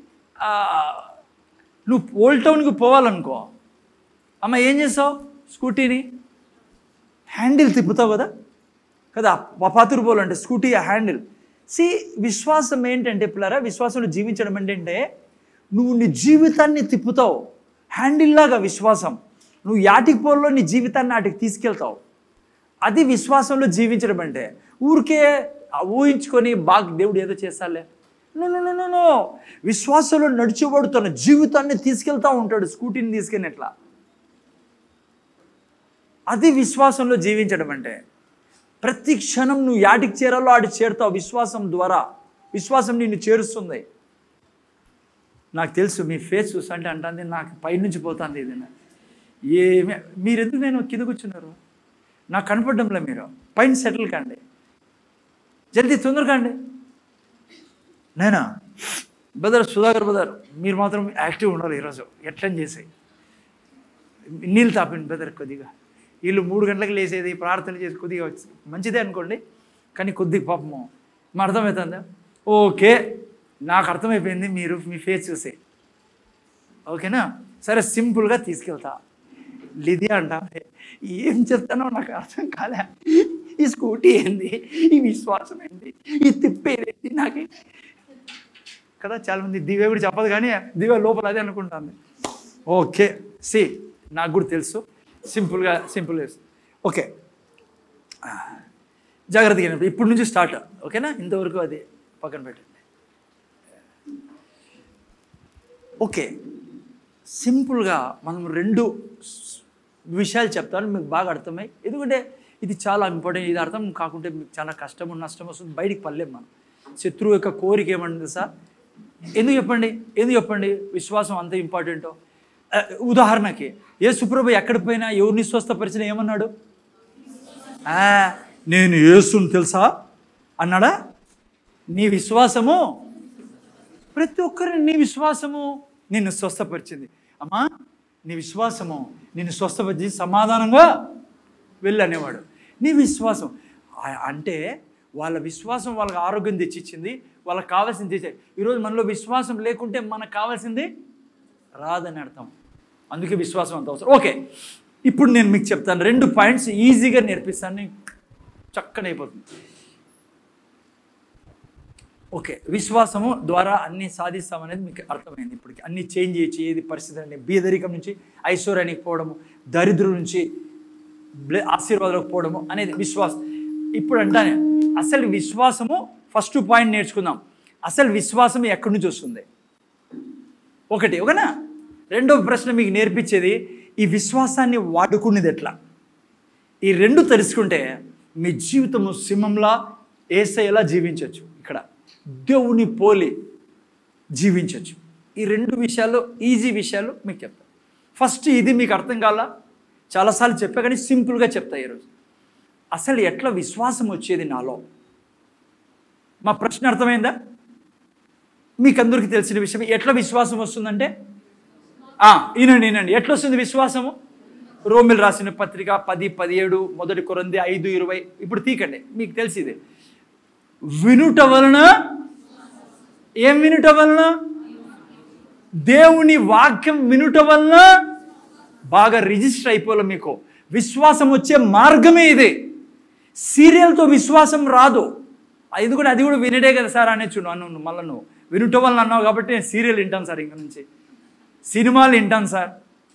నువ్వు ఓల్డ్ టౌన్కి పోవాలనుకో, అమ్మ ఏం చేస్తావు? స్కూటీని హ్యాండిల్ తిప్పుతావు కదా కదా పాతురు పోవాలంటే స్కూటీ హ్యాండిల్. సి విశ్వాసం ఏంటంటే పిల్లరా, విశ్వాసంలో జీవించడం ఏంటంటే నువ్వు నీ జీవితాన్ని తిప్పుతావు హ్యాండిల్ లాగా. విశ్వాసం నువ్వు యాటికి పోల్లో నీ జీవితాన్ని వాటికి తీసుకెళ్తావు. అది విశ్వాసంలో జీవించడం అంటే. ఊరికే ఊహించుకొని బాగా దేవుడు ఏదో చేస్తాలే, నో నో నో నో విశ్వాసంలో నడిచేవాడు తన జీవితాన్ని తీసుకెళ్తూ ఉంటాడు, స్కూటీని తీసుకెళ్ళినట్లా. అది విశ్వాసంలో జీవించడం అంటే. ప్రతి క్షణం నువ్వు యాటికి చేరాలో ఆడికి చేరుతావు విశ్వాసం ద్వారా. విశ్వాసం నిన్ను చేరుస్తుంది. నాకు తెలుసు మీ ఫేస్ చూస్తుంటే అంటే నాకు పైనుంచి పోతుంది ఇది. ఏమి మీరు ఎందుకు నేను కింద కూర్చున్నారు? నాకు కనపడడంలే. మీరు పైన సెటిల్ కాండి, జల్దీ తొందరగా అండి. నేనా బ్రదర్ సుధాకర్ బ్రదర్, మీరు మాత్రం యాక్టివ్ ఉండాలి ఈరోజు. ఎట్లని చేసి నీళ్ళు తాపండి బ్రదర్ కొద్దిగా. వీళ్ళు మూడు గంటలకు లేసేది, ప్రార్థన చేసి కొద్దిగా మంచిదే అనుకోండి, కానీ కొద్దిగా పాపము మా అర్థమవుతుందా? ఓకే, నాకు అర్థమైపోయింది మీరు మీ ఫేస్ చూసి. ఓకేనా? సరే సింపుల్గా తీసుకెళ్తా. లిదియా అంట, ఏం చెప్తానో నాకు అర్థం కాలే. ఈ స్కూటీ ఏంది, ఈ విశ్వాసం ఏంటి, ఈ తిప్పేది నాకు కదా. చాలామంది దివ్య కూడా చెప్పదు, కానీ దివ్య లోపల అదే అనుకుంటుంది. ఓకే, సి నాకు కూడా తెలుసు. సింపుల్గా సింపుల్గా ఓకే, జాగ్రత్తగా ఇప్పుడు నుంచి స్టార్ట్. ఓకేనా? ఇంతవరకు అది పక్కన పెట్టండి. ఓకే, సింపుల్గా మనం రెండు విషయాలు చెప్తాను, మీకు బాగా అర్థమై. ఎందుకంటే ఇది చాలా ఇంపార్టెంట్. ఇది అర్థం కాకుంటే మీకు చాలా కష్టము నష్టం వస్తుంది, బయటికి పడలేం మనం. శత్రువు యొక్క కోరిక ఏమంటుంది సార్? ఎందుకు చెప్పండి, ఎందుకు చెప్పండి విశ్వాసం అంత ఇంపార్టెంటో? ఉదాహరణకి యేసుప్రభు ఎక్కడికి పోయినా ఎవరిని స్వస్థపరిచినా ఏమన్నాడు? నేను యేసుని తెలుసా అన్నాడా? నీ విశ్వాసము, ప్రతి ఒక్కరిని నీ విశ్వాసము నిన్ను స్వస్థపరిచింది. అమ్మా నీ విశ్వాసము నిన్ను స్వస్థపరిచి సమాధానంగా వెళ్ళి అనేవాడు. నీ విశ్వాసం అంటే వాళ్ళ విశ్వాసం వాళ్ళకి ఆరోగ్యం తెచ్చిచ్చింది, వాళ్ళకి కావాల్సింది తెచ్చాయి. ఈరోజు మనలో విశ్వాసం లేకుంటే మనకు కావాల్సింది రాదని అర్థం. అందుకే విశ్వాసం అంత అవసరం. ఓకే, ఇప్పుడు నేను మీకు చెప్తాను రెండు పాయింట్స్, ఈజీగా నేర్పిస్తాను, చక్కగా అయిపోతుంది. ఓకే, విశ్వాసము ద్వారా అన్నీ సాధిస్తామనేది మీకు అర్థమైంది. ఇప్పటికి అన్నీ చేంజ్ చేయొచ్చు. ఏది పరిస్థితి అండి, బీదరికం నుంచి ఐశ్వర్యానికి పోవడము, దరిద్రం నుంచి ఆశీర్వాదాలకు పోవడము అనేది విశ్వాసం. ఇప్పుడు అంటానే అసలు విశ్వాసము ఫస్ట్ పాయింట్ నేర్చుకుందాం. అసలు విశ్వాసం ఎక్కడి నుంచి వస్తుంది? ఒకటి ఓకేనా? రెండవ ప్రశ్న మీకు నేర్పించేది ఈ విశ్వాసాన్ని వాడుకునేది ఎట్లా. ఈ రెండు తెలుసుకుంటే మీ జీవితము సింహంలా యేసయ్యలా జీవించవచ్చు, ఇక్కడ దేవుని పోలి జీవించవచ్చు. ఈ రెండు విషయాలు ఈజీ విషయాలు మీకు చెప్తాను. ఫస్ట్ ఇది మీకు అర్థం కాలా, చాలాసార్లు చెప్పా కానీ సింపుల్గా చెప్తా ఈరోజు. అసలు ఎట్లా విశ్వాసం వచ్చేది నాలో? మా ప్రశ్న అర్థమైందా? మీకు అందరికీ తెలిసిన విషయం. ఎట్లా విశ్వాసం వస్తుందంటే వినండి వినండి ఎట్లా వస్తుంది విశ్వాసము? రోమిల్ రాసిన పత్రిక పది పదిహేడు మొదటి కొరింథీ ఐదు ఇరవై ఇప్పుడు తీకండి, మీకు తెలిసింది. వినుట వలన, ఏం వినుట వలన? దేవుని వాక్యం వినుట వలన బాగా రిజిస్టర్ అయిపోలే. మీకు విశ్వాసం వచ్చే మార్గమే ఇదే. సీరియల్తో విశ్వాసం రాదు. అది కూడా అది కూడా వినడే కదా సార్ అనేచ్చు అన్ను. మళ్ళీ నువ్వు వినుట వలన అన్నావు కాబట్టి నేను సీరియల్ వింటాను సార్, ఇంక నుంచి సినిమాలు వింటాను సార్.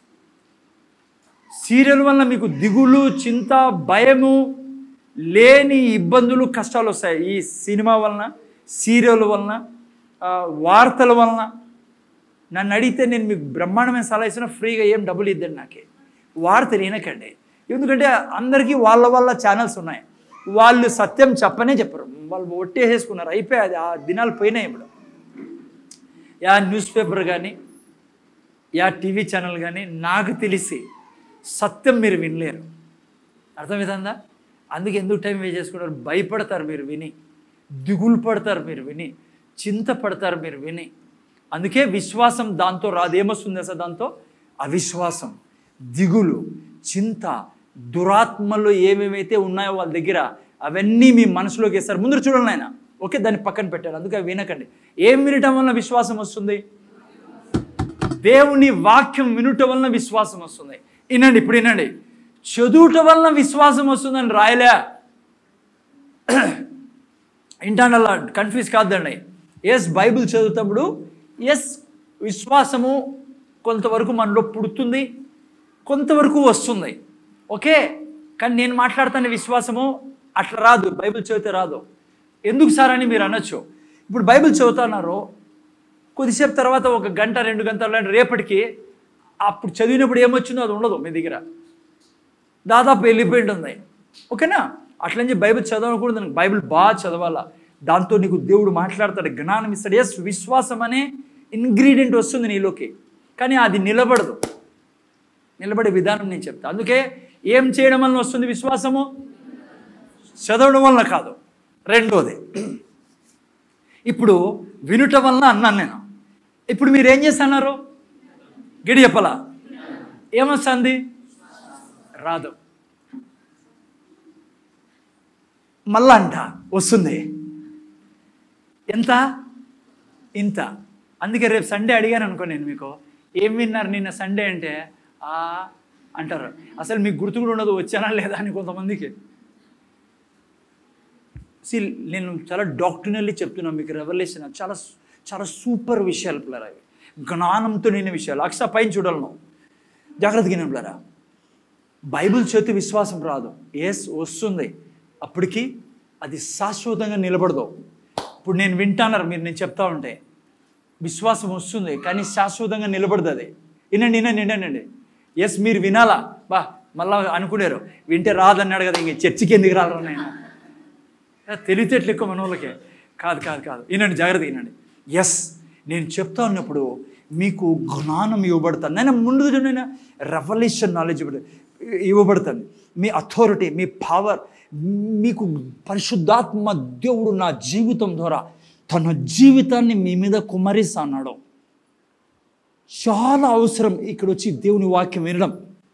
సీరియల్ వలన మీకు దిగులు, చింత, భయము, లేని ఇబ్బందులు, కష్టాలు వస్తాయి. ఈ సినిమా వలన, సీరియల్ వలన, వార్తల వలన. నన్ను అడిగితే నేను మీకు బ్రహ్మాండమైన సలహా ఇస్తున్నా, ఫ్రీగా ఏం డబ్బులు ఇద్దండి నాకే. వార్తలు వినకండి, ఎందుకంటే అందరికీ వాళ్ళ వాళ్ళ ఛానల్స్ ఉన్నాయి. వాళ్ళు సత్యం చెప్పనే చెప్పరు, వాళ్ళు ఒట్టేసేసుకున్నారు, అయిపోయాది. ఆ దినాలు పోయినాయి. ఇప్పుడు యా న్యూస్ పేపర్ కానీ యా టీవీ ఛానల్ కానీ నాకు తెలిసి సత్యం మీరు వినలేరు. అర్థమవుతుందా? అందుకే ఎందుకు టైం వేస్ట్ చేసుకుంటారు? భయపడతారు మీరు విని, దిగులు పడతారు మీరు విని, చింత పడతారు మీరు విని. అందుకే విశ్వాసం దాంతో రాదు. ఏమొస్తుంది అసలు దాంతో? అవిశ్వాసం, దిగులు, చింత, దురాత్మలు ఏమేమైతే ఉన్నాయో వాళ్ళ దగ్గర అవన్నీ మీ మనసులోకి వేస్తారు. ముందు చూడండి ఆయన, ఓకే, దాన్ని పక్కన పెట్టారు. అందుకే వినకండి. ఏం వినటం వలన విశ్వాసం వస్తుంది? దేవుని వాక్యం వినుట వలన విశ్వాసం వస్తుంది. వినండి, ఇప్పుడు వినండి. చదువుట వలన విశ్వాసం వస్తుందని రాయలే. ఇంటాండి, అలా కన్ఫ్యూజ్ కాదండి. ఎస్, బైబిల్ చదువుతాప్పుడు ఎస్ విశ్వాసము కొంతవరకు మనలో పుడుతుంది, కొంతవరకు వస్తుంది, ఓకే. కానీ నేను మాట్లాడుతున్న విశ్వాసము అట్లా రాదు, బైబిల్ చదివితే రాదు. ఎందుకు సార్ అని మీరు అనొచ్చు. ఇప్పుడు బైబిల్ చదువుతున్నారు, కొద్దిసేపు తర్వాత ఒక గంట రెండు గంటల రేపటికి అప్పుడు చదివినప్పుడు ఏమొచ్చిందో అది ఉండదు మీ దగ్గర, దాదాపు వెళ్ళిపోయి ఉంటుంది, ఓకేనా. అట్లని చెప్పి బైబిల్ చదవకూడదు. నాకు బైబిల్ బాగా చదవాలా, దాంతో నీకు దేవుడు మాట్లాడతాడు, జ్ఞానం ఇస్తాడు. ఎస్, విశ్వాసం అనే ఇంగ్రీడియంట్ వస్తుంది నీలోకి, కానీ అది నిలబడదు. నిలబడే విధానం నేను చెప్తా. అందుకే ఏం చేయడం వలన వస్తుంది విశ్వాసము? చదవడం వలన కాదు. రెండోది, ఇప్పుడు వినుట వలన అన్నాను నేను. ఇప్పుడు మీరు ఏం చేస్తున్నారు? గిడి చెప్పలా, ఏమొస్తుంది? రాదు. మళ్ళా అంట వస్తుంది. ఎంత? ఇంత. అందుకే రేపు సండే అడిగాను అనుకో నేను మీకు, ఏం విన్నారు నిన్న సండే అంటే ఆ అంటారు. అసలు మీకు గుర్తు కూడా ఉండదు వచ్చానా లేదా అని కొంతమందికి. సి నేను చాలా డాక్టరినల్లీ చెప్తున్నాను మీకు, రెవల్యూషన్ చాలా చాలా సూపర్ విషయాలు పిల్లరా, అవి జ్ఞానంతో నిన్న విషయాలు. అక్ష పైన చూడాలను జాగ్రత్తగా నేను పిల్లరా. బైబిల్ చేతి విశ్వాసం రాదు. ఎస్, వస్తుంది, అప్పటికి అది శాశ్వతంగా నిలబడదు. ఇప్పుడు నేను వింటాన్నారు మీరు, నేను చెప్తా ఉంటే విశ్వాసం వస్తుంది కానీ శాశ్వతంగా నిలబడదు. అది వినండి వినండి వినండి. ఎస్, మీరు వినాలా? బా మళ్ళా అనుకునేరు వింటే రాదన్నాడు కదా, ఇంక చర్చికి ఎందుకు రాలరా నేను, తెలివితేటలు ఎక్కువ మన వాళ్ళకే. కాదు కాదు కాదు వినండి, జాగ్రత్త వినండి. ఎస్, నేను చెప్తా ఉన్నప్పుడు మీకు జ్ఞానం ఇవ్వబడతాను. నేను ముందు నేను రెవల్యూషన్ నాలెడ్జ్ ఇవ్వబడతాను. మీ అథారిటీ, మీ పవర్, మీకు పరిశుద్ధాత్మ దేవుడు నా జీవితం ద్వారా తన జీవితాన్ని మీ మీద కుమ్మరిస్తా అన్నాడు. చాలా అవసరం ఇక్కడ వచ్చి దేవుని వాక్యం వినడం,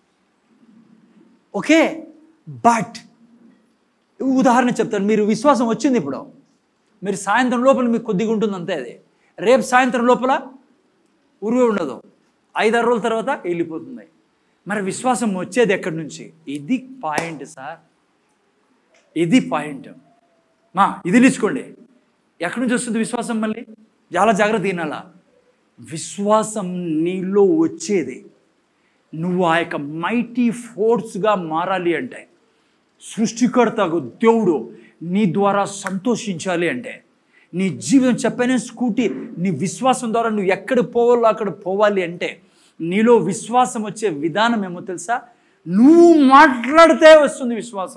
ఓకే. బట్ ఉదాహరణ చెప్తాను. మీరు విశ్వాసం వచ్చింది, ఇప్పుడు మీరు సాయంత్రం లోపల మీకు కొద్దిగా ఉంటుంది అంతే. అది రేపు సాయంత్రం లోపల ఉరువే ఉండదు, ఐదారు రోజుల తర్వాత వెళ్ళిపోతుంది. మరి విశ్వాసం వచ్చేది ఎక్కడి నుంచి? ఇది పాయింట్ సార్, ఇది పాయింట్ మా. ఇది నేర్చుకోండి. ఎక్కడి నుంచి వస్తుంది విశ్వాసం? మళ్ళీ చాలా జాగ్రత్త వినాలా. విశ్వాసం నీలో వచ్చేది నువ్వు ఆ యొక్క మైటీ ఫోర్స్గా మారాలి అంటే, సృష్టికర్తకు దేవుడు నీ ద్వారా సంతోషించాలి అంటే, నీ జీవితం చెప్పనే స్కూటీ నీ విశ్వాసం ద్వారా నువ్వు ఎక్కడ పోవాలో అక్కడ పోవాలి అంటే, నీలో విశ్వాసం వచ్చే విధానం ఏమో తెలుసా? నువ్వు మాట్లాడితే వస్తుంది విశ్వాసం.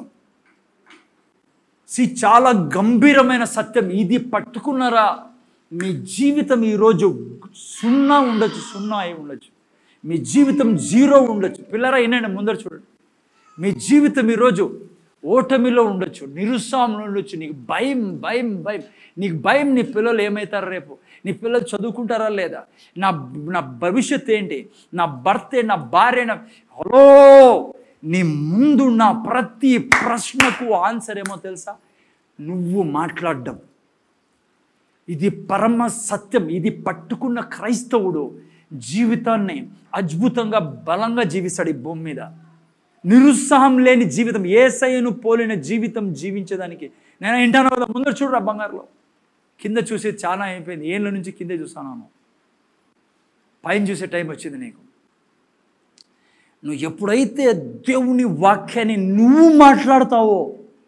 సి చాలా గంభీరమైన సత్యం ఇది. పట్టుకున్నారా? మీ జీవితం ఈరోజు సున్నా ఉండొచ్చు, సున్నా అయి ఉండొచ్చు, మీ జీవితం జీరో ఉండొచ్చు. పిల్లరా వినండి, ముందర చూడండి. మీ జీవితం ఈరోజు ఓటమిలో ఉండొచ్చు, నిరుత్సాహంలో ఉండొచ్చు, నీకు భయం భయం భయం నీకు భయం నీ పిల్లలు ఏమవుతారు రేపు, నీ పిల్లలు చదువుకుంటారా లేదా, నా నా భవిష్యత్తు ఏంటి, నా భర్త నా భార్య, హలో, నీ ముందున్న ప్రతి ప్రశ్నకు ఆన్సర్ ఏమో తెలుసా? నువ్వు మాట్లాడడం. ఇది పరమ సత్యం. ఇది పట్టుకున్న క్రైస్తవుడు జీవితాన్ని అద్భుతంగా బలంగా జీవిస్తాడు ఈ భూమి మీద. నిరుత్సాహం లేని జీవితం, యేసయ్యను పోలిన జీవితం జీవించేదానికి. నేను వింటాను కదా, ముందర చూడరా బంగారులో. కింద చూసే చాలా అయిపోయింది, ఏళ్ళ నుంచి కిందే చూస్తాను. పైన చూసే టైం వచ్చింది నీకు. నువ్వు ఎప్పుడైతే దేవుని వాక్యాన్ని నువ్వు మాట్లాడతావో,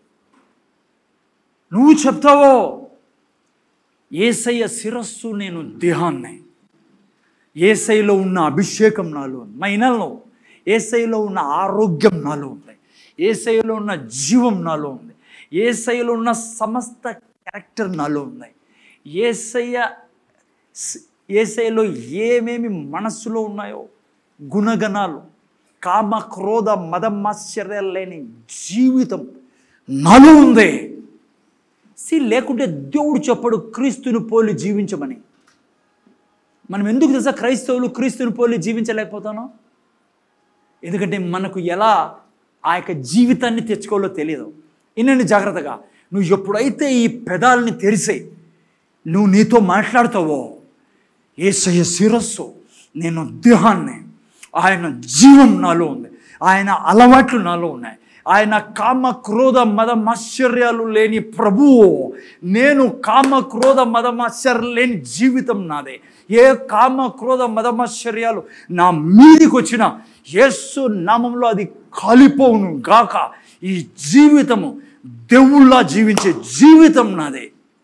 నువ్వు చెప్తావో, యేసయ్య శిరస్సు నేను దేహాన్ని, యేసయ్యలో ఉన్న అభిషేకం నాలో, మైనల్లో యేసయ్యలో ఉన్న ఆరోగ్యం నాలో ఉంది, యేసయ్యలో ఉన్న జీవం నాలో ఉంది, యేసయ్యలో ఉన్న సమస్త క్యారెక్టర్ నాలో ఉన్నాయి. యేసయ్య యేసయ్యలో ఏమేమి మనస్సులో ఉన్నాయో గుణగణాలు, కామ క్రోధ మదమాశ్చర్యాలు లేని జీవితం నాలో ఉంది. సి లేకుంటే దేవుడు చెప్పడు క్రీస్తుని పోలి జీవించమని. మనం ఎందుకు తెలుసా క్రైస్తవులు క్రీస్తుని పోలి జీవించలేకపోతాను? ఎందుకంటే మనకు ఎలా ఆ యొక్క జీవితాన్ని తెచ్చుకోవాలో తెలియదు. ఇన్నని జాగ్రత్తగా, నువ్వు ఎప్పుడైతే ఈ పెదాలని తెరిసే నువ్వు నీతో మాట్లాడతావో, యేసయ్య శిరస్సు నేను దేహాన్ని, ఆయన జీవం నాలో ఉంది, ఆయన అలవాట్లు నాలో ఉన్నాయి, ఆయన కామ క్రోధ మదమాశ్చర్యాలు లేని ప్రభువు, నేను కామ క్రోధ మదమాశ్చర్యాలు లేని జీవితం నాదే. ఏ కామ క్రోధ మదమాశ్చర్యాలు నా మీదికి వచ్చినా యేసు నామంలో అది కాలిపోవును గాక. ఈ జీవితము దేవుళ్ళా జీవించే జీవితం నాదే.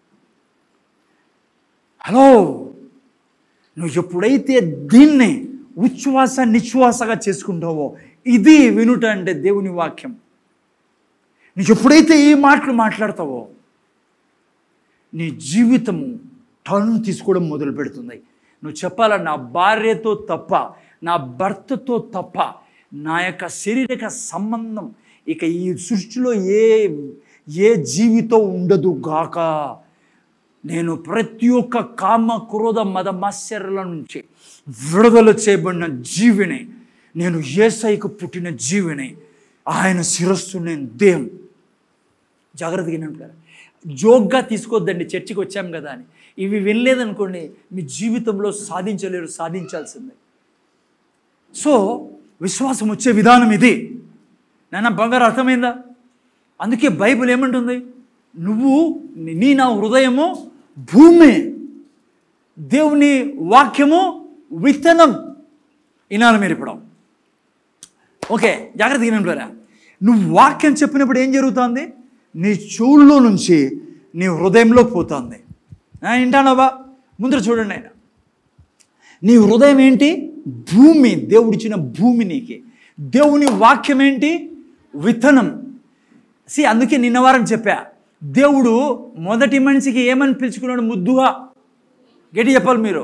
హలో, నువ్వు ఎప్పుడైతే దీన్ని ఉచ్ఛ్వాస నిశ్వాసగా చేసుకుంటావో, ఇది వినుట అంటే దేవుని వాక్యం. నువ్వు ఎప్పుడైతే ఈ మాటలు మాట్లాడతావో, నీ జీవితము టర్న్ తీసుకోవడం మొదలు పెడుతుంది. నువ్వు చెప్పాలా, నా భార్యతో తప్ప, నా భర్తతో తప్ప నా యొక్క శారీరక సంబంధం ఇక ఈ సృష్టిలో ఏ ఏ జీవితం ఉండదు గాక. నేను ప్రతి ఒక్క కామ క్రోధ మదమాశ్చర్యాల నుంచి విడుదల చేయబడిన జీవిని, నేను యేసయ్యకు పుట్టిన జీవిని, ఆయన శిరస్సు నేను దేహం. జాగ్రత్తగా వినంటారు. జోక్గా తీసుకోవద్దండి, చర్చికి వచ్చాం కదా అని. ఇవి వినలేదనుకోండి, మీ జీవితంలో సాధించలేరు, సాధించాల్సిందే. సో విశ్వాసం వచ్చే విధానం ఇది. నాన్న బంగారు అర్థమైందా? అందుకే బైబిల్ ఏమంటుంది? నువ్వు నీ నా హృదయము భూమి, దేవుని వాక్యము విత్తనం. వినాలి మీరు ఇప్పుడు. ఓకే, జాగ్రత్తగా వినంటారా? నువ్వు వాక్యం చెప్పినప్పుడు ఏం జరుగుతుంది? నీ చెవుల్లో నుంచి నీ హృదయంలోకి పోతుంది. వింటానవా? ముందర చూడండి, ఆయన నీ హృదయం ఏంటి? భూమి, దేవుడిచ్చిన భూమి నీకి. దేవుని వాక్యం ఏంటి? విత్తనం. సి అందుకే నిన్న వారం చెప్పా, దేవుడు మొదటి మనిషికి ఏమని పిలుచుకున్నాడు? ముద్దుగా. గట్టి చెప్పాలి మీరు.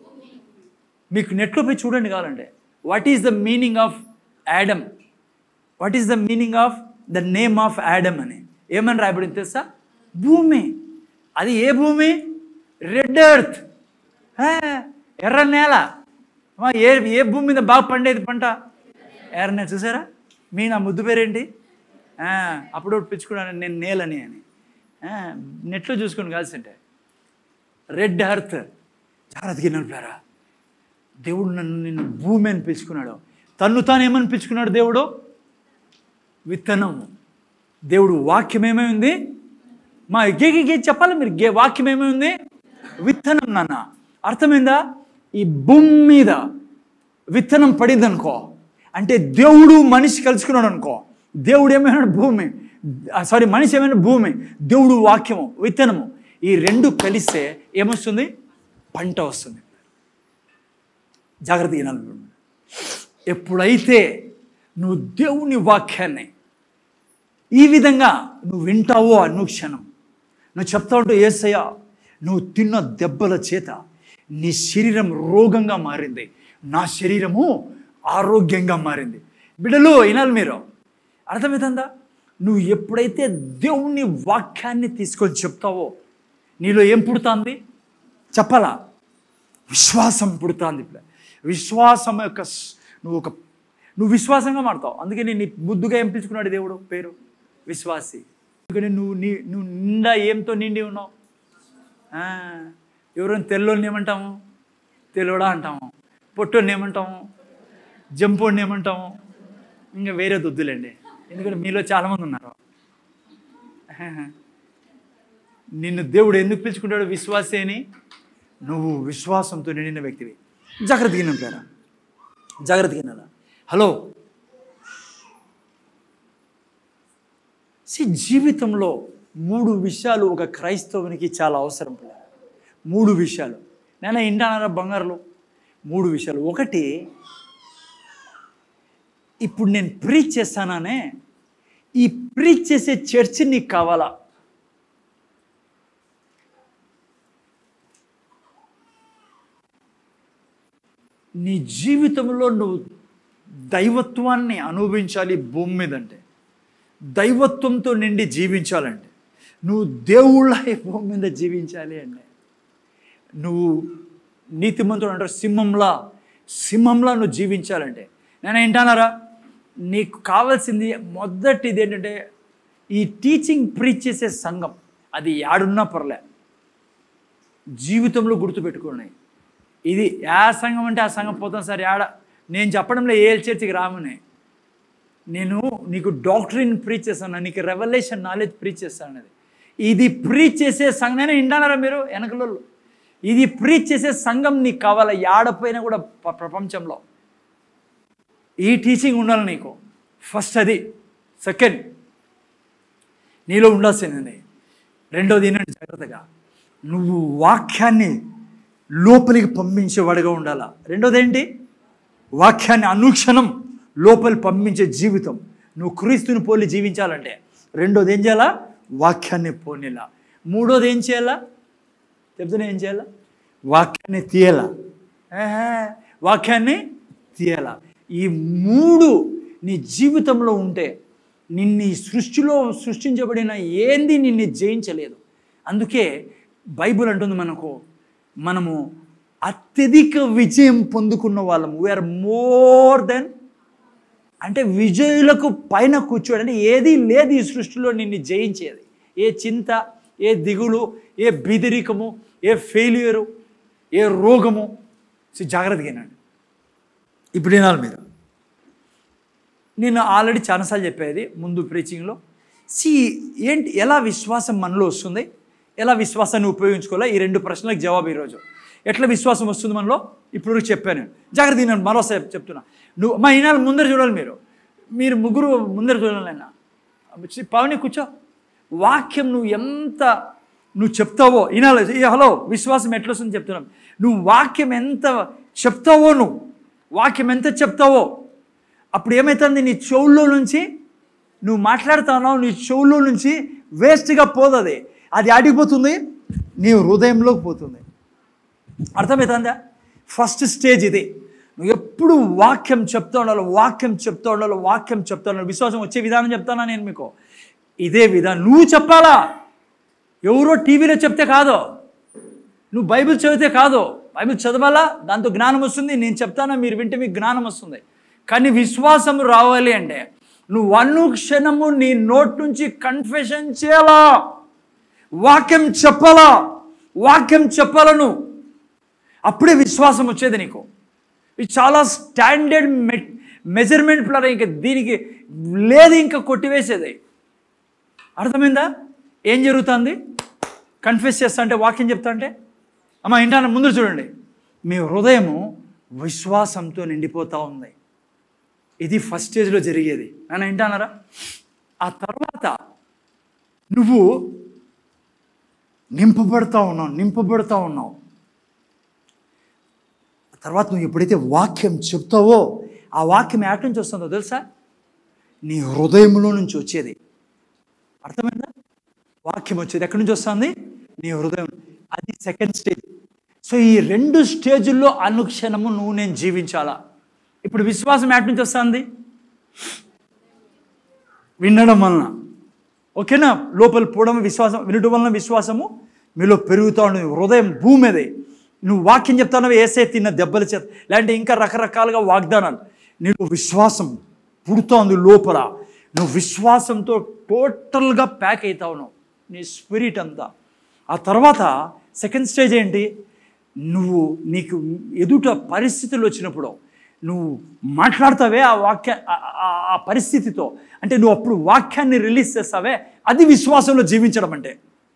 మీకు నెట్లో పోయి చూడండి కావాలంటే. What is the meaning of Adam? What is the meaning of the name of Adam అని ఏమని రాయబడింది తెలుసా? భూమి. అది ఏ భూమి? రెడ్ ఎర్త్, ఎర్ర నేల. ఏ ఏ భూమి మీద బాగా పండేది పంట? ఎర్ర నేల. చూసారా? మీ నా ముద్దు పేరేంటి? అప్పుడు పిచ్చుకున్నాను నేను నేలని అని. నెట్లో చూసుకొని కాల్సింటే రెడ్ ఎర్త్. జాగ్రత్తగా నడిపారా? దేవుడు నన్ను నిన్ను భూమి అని పిలుచుకున్నాడు. తన్ను తాను ఏమని పిలుచుకున్నాడు దేవుడు? విత్తనం. దేవుడు వాక్యం ఏమైంది? మా గే గే చెప్పాలి మీరు. గే వాక్యం ఏమైంది? విత్తనం. నాన్న అర్థమైందా? ఈ భూమి మీద విత్తనం పడింది అనుకో, అంటే దేవుడు మనిషి కలుసుకున్నాడు అనుకో. దేవుడు ఏమైనా భూమి, సారీ మనిషి ఏమైనా భూమి, దేవుడు వాక్యము విత్తనము, ఈ రెండు కలిస్తే ఏమొస్తుంది? పంట వస్తుంది. జాగ్రత్తగా వినాలి. ఎప్పుడైతే నువ్వు దేవుని వాక్యాన్ని ఈ విధంగా నువ్వు వింటావో అనుక్షణం నువ్వు చెప్తా ఉంటూ, యేసయ్య నువ్వు తిన్న దెబ్బల చేత నీ శరీరం రోగంగా మారింది, నా శరీరము ఆరోగ్యంగా మారింది. బిడ్డలు వినాలి మీరు. అర్థమవుతుందా? నువ్వు ఎప్పుడైతే దేవుని వాక్యాన్ని తీసుకొని చెప్తావో నీలో ఏం పుడుతుంది చెప్పాలా? విశ్వాసం పుడుతుంది. విశ్వాసం యొక్క నువ్వు ఒక నువ్వు విశ్వాసంగా మారుతావు. అందుకే నీ ముద్దుగా ఏం పిలుచుకున్నాడు దేవుడు పేరు విశ్వాసి. ఎందుకంటే నువ్వు నీ నువ్వు నిండా ఏంతో నిండి ఉన్నావు. ఎవరైనా తెల్లోని ఏమంటాము తెలోడా అంటాము, పొట్టోని ఏమంటాము జంపోడిని ఏమంటాము, ఇంకా వేరే దొద్దులేండి. ఎందుకంటే మీలో చాలామంది ఉన్నారు. నిన్ను దేవుడు ఎందుకు పిలుచుకుంటాడు విశ్వాసి అని? నువ్వు విశ్వాసంతో నిండిన వ్యక్తివి. జాగ్రత్త గిన్న పేరా జాగ్రత్త గిన్నదా. హలో, సి జీవితంలో మూడు విషయాలు ఒక క్రైస్తవునికి చాలా అవసరం. మూడు విషయాలు నేను ఇంటానారా బంగారులో మూడు విషయాలు. ఒకటి, ఇప్పుడు నేను ప్రీచ్ చేస్తానే, ఈ ప్రీచ్ చేసే చర్చ్ నీకు కావాలా? నీ జీవితంలో నువ్వు దైవత్వాన్ని అనుభవించాలి. భూమి మీద అంటే దైవత్వంతో నిండి జీవించాలంటే, నువ్వు దేవుళ్ళ భూమి మీద జీవించాలి అంటే, నువ్వు నీతిమంతుడు అంటారు సింహంలా సింహంలా నువ్వు జీవించాలంటే, నేను ఏంటన్నారా నీకు కావాల్సింది మొదటిది ఏంటంటే ఈ టీచింగ్ ప్రీచ్ చేసే సంఘం. అది యాడున్నా పర్లే, జీవితంలో గుర్తుపెట్టుకున్నాయి. ఇది యా సంఘం అంటే ఆ సంఘం పోతాం సార్ యాడ, నేను చెప్పడంలో ఏ చర్చికి రామని, నేను నీకు డాక్టరీని ప్రీచ్ చేస్తాను, నీకు రెవల్యూషన్ నాలెడ్జ్ ప్రీచ్ చేస్తాను అనేది. ఇది ప్రీచ్ చేసే సంఘం. నేను వింటానారా మీరు వెనకలో? ఇది ప్రీచ్ చేసే సంఘం నీకు కావాలా యాడపోయినా కూడా ప్రపంచంలో. ఈ టీచింగ్ ఉండాలి నీకు. ఫస్ట్ అది. సెకండ్, నీలో ఉండాల్సింది. రెండోది ఏంటంటే జాగ్రత్తగా నువ్వు వాక్యాన్ని లోపలికి పంపించేవాడిగా ఉండాలా. రెండోది ఏంటి? వాక్యాన్ని అనుక్షణం లోపలి పంపించే జీవితం. నువ్వు క్రీస్తుని పోలి జీవించాలంటే రెండోది ఏం చేయాలా? వాక్యాన్ని పోనీలా. మూడోది ఏం చేయాలా చెప్తున్నా? ఏం చేయాలా? వాక్యాన్ని తీయాలా. వాక్యాన్ని తీయాలా. ఈ మూడు నీ జీవితంలో ఉంటే నిన్ను సృష్టిలో సృష్టించబడిన ఏంది నిన్ను జయించలేదు. అందుకే బైబిల్ అంటుంది మనకు, మనము అత్యధిక విజయం పొందుకున్న వాళ్ళము. వీఆర్ మోర్ దెన్, అంటే విజయులకు పైన కూర్చోడంటే ఏది లేదు ఈ సృష్టిలో నిన్ను జయించేది. ఏ చింత, ఏ దిగులు, ఏ బెదిరికము, ఏ ఫెయిల్యూరు, ఏ రోగము. సో జాగ్రత్తగా వినండి. ఇప్పుడు వినాలి మీరు. నేను ఆల్రెడీ చాలాసార్లు చెప్పేది ముందు ప్రీచింగ్లో. సి ఏంటి, ఎలా విశ్వాసం మనలో వస్తుంది, ఎలా విశ్వాసాన్ని ఉపయోగించుకోవాలా, ఈ రెండు ప్రశ్నలకు జవాబు ఈరోజు. ఎట్లా విశ్వాసం వస్తుంది మనలో ఇప్పుడు చెప్పాను. జాగ్రత్త నేను మరోసారి చెప్తున్నా. నువ్వు మా ఈనాలు ముందర చూడాలి. మీరు మీరు ముగ్గురు ముందర చూడాలన్నా. పవని కూర్చో. వాక్యం నువ్వు ఎంత నువ్వు చెప్తావో ఈనాలు. హలో, విశ్వాసం ఎట్లా వస్తుంది చెప్తున్నాం. నువ్వు వాక్యం ఎంత చెప్తావో, నువ్వు వాక్యం ఎంత చెప్తావో అప్పుడు ఏమవుతుంది, నీ చెవుల్లో నుంచి నువ్వు మాట్లాడుతున్నావు, నీ చెవుల్లో నుంచి వేస్ట్గా పోతుంది. అది ఆడిపోతుంది, నీ హృదయంలోకి పోతుంది. అర్థమవుతుందా? ఫస్ట్ స్టేజ్ ఇది. నువ్వు ఎప్పుడు వాక్యం చెప్తా ఉండాలి, వాక్యం చెప్తా ఉండాలి, వాక్యం చెప్తా ఉండాలి. విశ్వాసం వచ్చే విధానం చెప్తానా నేను మీకు? ఇదే విధానం నువ్వు చెప్పాలా. ఎవరో టీవీలో చెప్తే కాదు, నువ్వు బైబిల్ చదివితే కాదు. బైబిల్ చదవాలా, దాంతో జ్ఞానం వస్తుంది. నేను చెప్తానా, మీరు వింటే మీకు జ్ఞానం వస్తుంది. కానీ విశ్వాసం రావాలి అంటే నువ్వు అనుక్షణము నీ నోట్ నుంచి కన్ఫెషన్ చేయాలా, వాక్యం చెప్పాలా, వాక్యం చెప్పాలా నువ్వు. అప్పుడే విశ్వాసం వచ్చేది నీకు. ఇది చాలా స్టాండర్డ్ మె మెజర్మెంట్ ప్లాన్. ఇంకా దీనికి లేదు ఇంకా కొట్టివేసేది. అర్థమైందా? ఏం జరుగుతుంది? కన్ఫెస్ చేస్తా అంటే, వాక్యం చెప్తా అంటే, అమ్మ ఇంటాన ముందు చూడండి, మీ హృదయము విశ్వాసంతో నిండిపోతూ ఉంది. ఇది ఫస్ట్ స్టేజ్లో జరిగేది. నన్ను వింటానారా? ఆ తర్వాత నువ్వు నింపబడతా ఉన్నావు నింపబడతా ఉన్నావు తర్వాత నువ్వు ఎప్పుడైతే వాక్యం చెప్తావో, ఆ వాక్యం ఎక్కడి నుంచి వస్తుందో తెలుసా? నీ హృదయంలో నుంచి వచ్చేది. అర్థమైందా? వాక్యం వచ్చేది ఎక్కడి నుంచి వస్తుంది? నీ హృదయం. అది సెకండ్ స్టేజ్. సో ఈ రెండు స్టేజుల్లో అనుక్షణము నువ్వు నేను జీవించాలా. ఇప్పుడు విశ్వాసం ఎక్కడి నుంచి వస్తుంది? వినడం వలన. ఓకేనా? లోపల పోవడం విశ్వాసం, వినడం వలన విశ్వాసము మీలో పెరుగుతూ ఉండదు. హృదయం భూమి అది. నువ్వు వాక్యం చెప్తానవి ఏసే తిన్న దెబ్బల చేత, లేదంటే ఇంకా రకరకాలుగా వాగ్దానాలు. నీకు విశ్వాసం పుడుతోంది లోపల. నువ్వు విశ్వాసంతో టోటల్గా ప్యాక్ అవుతావు నువ్వు, నీ స్పిరిట్ అంతా. ఆ తర్వాత సెకండ్ స్టేజ్ ఏంటి? నువ్వు నీకు ఎదుట పరిస్థితులు వచ్చినప్పుడు నువ్వు మాట్లాడతావే ఆ వాక్య ఆ పరిస్థితితో, అంటే నువ్వు అప్పుడు వాక్యాన్ని రిలీజ్ చేస్తావే, అది విశ్వాసంలో జీవించడం అంటే.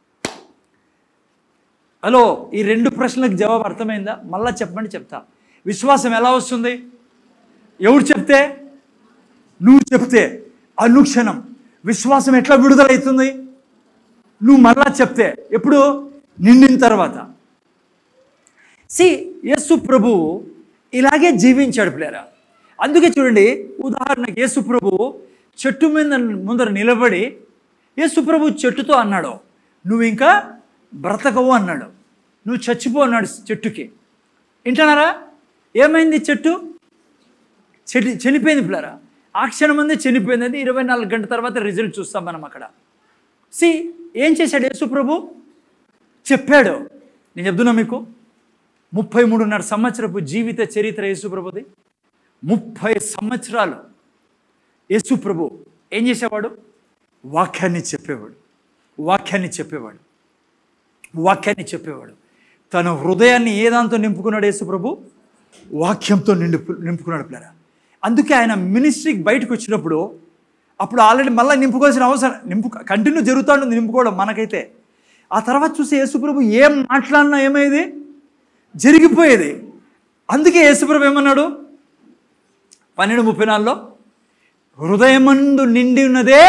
హలో, ఈ రెండు ప్రశ్నలకు జవాబు అర్థమైందా? మళ్ళా చెప్పమని చెప్తా. విశ్వాసం ఎలా వస్తుంది? ఎవరు చెప్తే? నువ్వు చెప్తే. అనుక్షణం విశ్వాసం ఎట్లా విడుదలవుతుంది? నువ్వు మళ్ళా చెప్తే. ఎప్పుడు? నిండిన తర్వాత. సి యేసు ప్రభు ఇలాగే జీవించాడు పిల్లరా. అందుకే చూడండి, ఉదాహరణకి యేసు ప్రభు చెట్టు మీద ముందర నిలబడి యేసు ప్రభు చెట్టుతో అన్నాడు, నువ్వు ఇంకా బ్రతకవు అన్నాడు, నువ్వు చచ్చిపో అన్నాడు చెట్టుకి. వింటున్నారా? ఏమైంది? చెట్టు చెడి చనిపోయింది పిల్లరా. ఆ క్షణం అందే చనిపోయింది. ఇరవై నాలుగు గంటల తర్వాత రిజల్ట్ చూస్తాం మనం అక్కడ. సి ఏం చేశాడు యేసు ప్రభు? చెప్పాడు. నేను చెప్తున్నా మీకు, ముప్పై మూడున్నర సంవత్సరపు జీవిత చరిత్ర యేసు ప్రభుది. ముప్పై సంవత్సరాలు యేసు ప్రభు ఏం చేసేవాడు? వాక్యాన్ని చెప్పేవాడు, వాక్యాన్ని చెప్పేవాడు, వాక్యాన్ని చెప్పేవాడు. తన హృదయాన్ని ఏ దాంతో నింపుకున్నాడు యేసు ప్రభు? వాక్యంతో నిండు నింపుకున్నాడు పిల్లరా. అందుకే ఆయన మినిస్ట్రీకి బయటకు వచ్చినప్పుడు అప్పుడు ఆల్రెడీ మళ్ళీ నింపుకోవాల్సిన అవసరం, నింపు కంటిన్యూ జరుగుతూ ఉంటుంది నింపుకోవడం మనకైతే. ఆ తర్వాత చూస్తే యేసుప్రభు ఏం మాట్లాడినా ఏమయ్యేది? జరిగిపోయేది. అందుకే యేసుప్రభు ఏమన్నాడు పన్నెండు ముప్పై నాలుగులో, హృదయమందు నిండి ఉన్నదే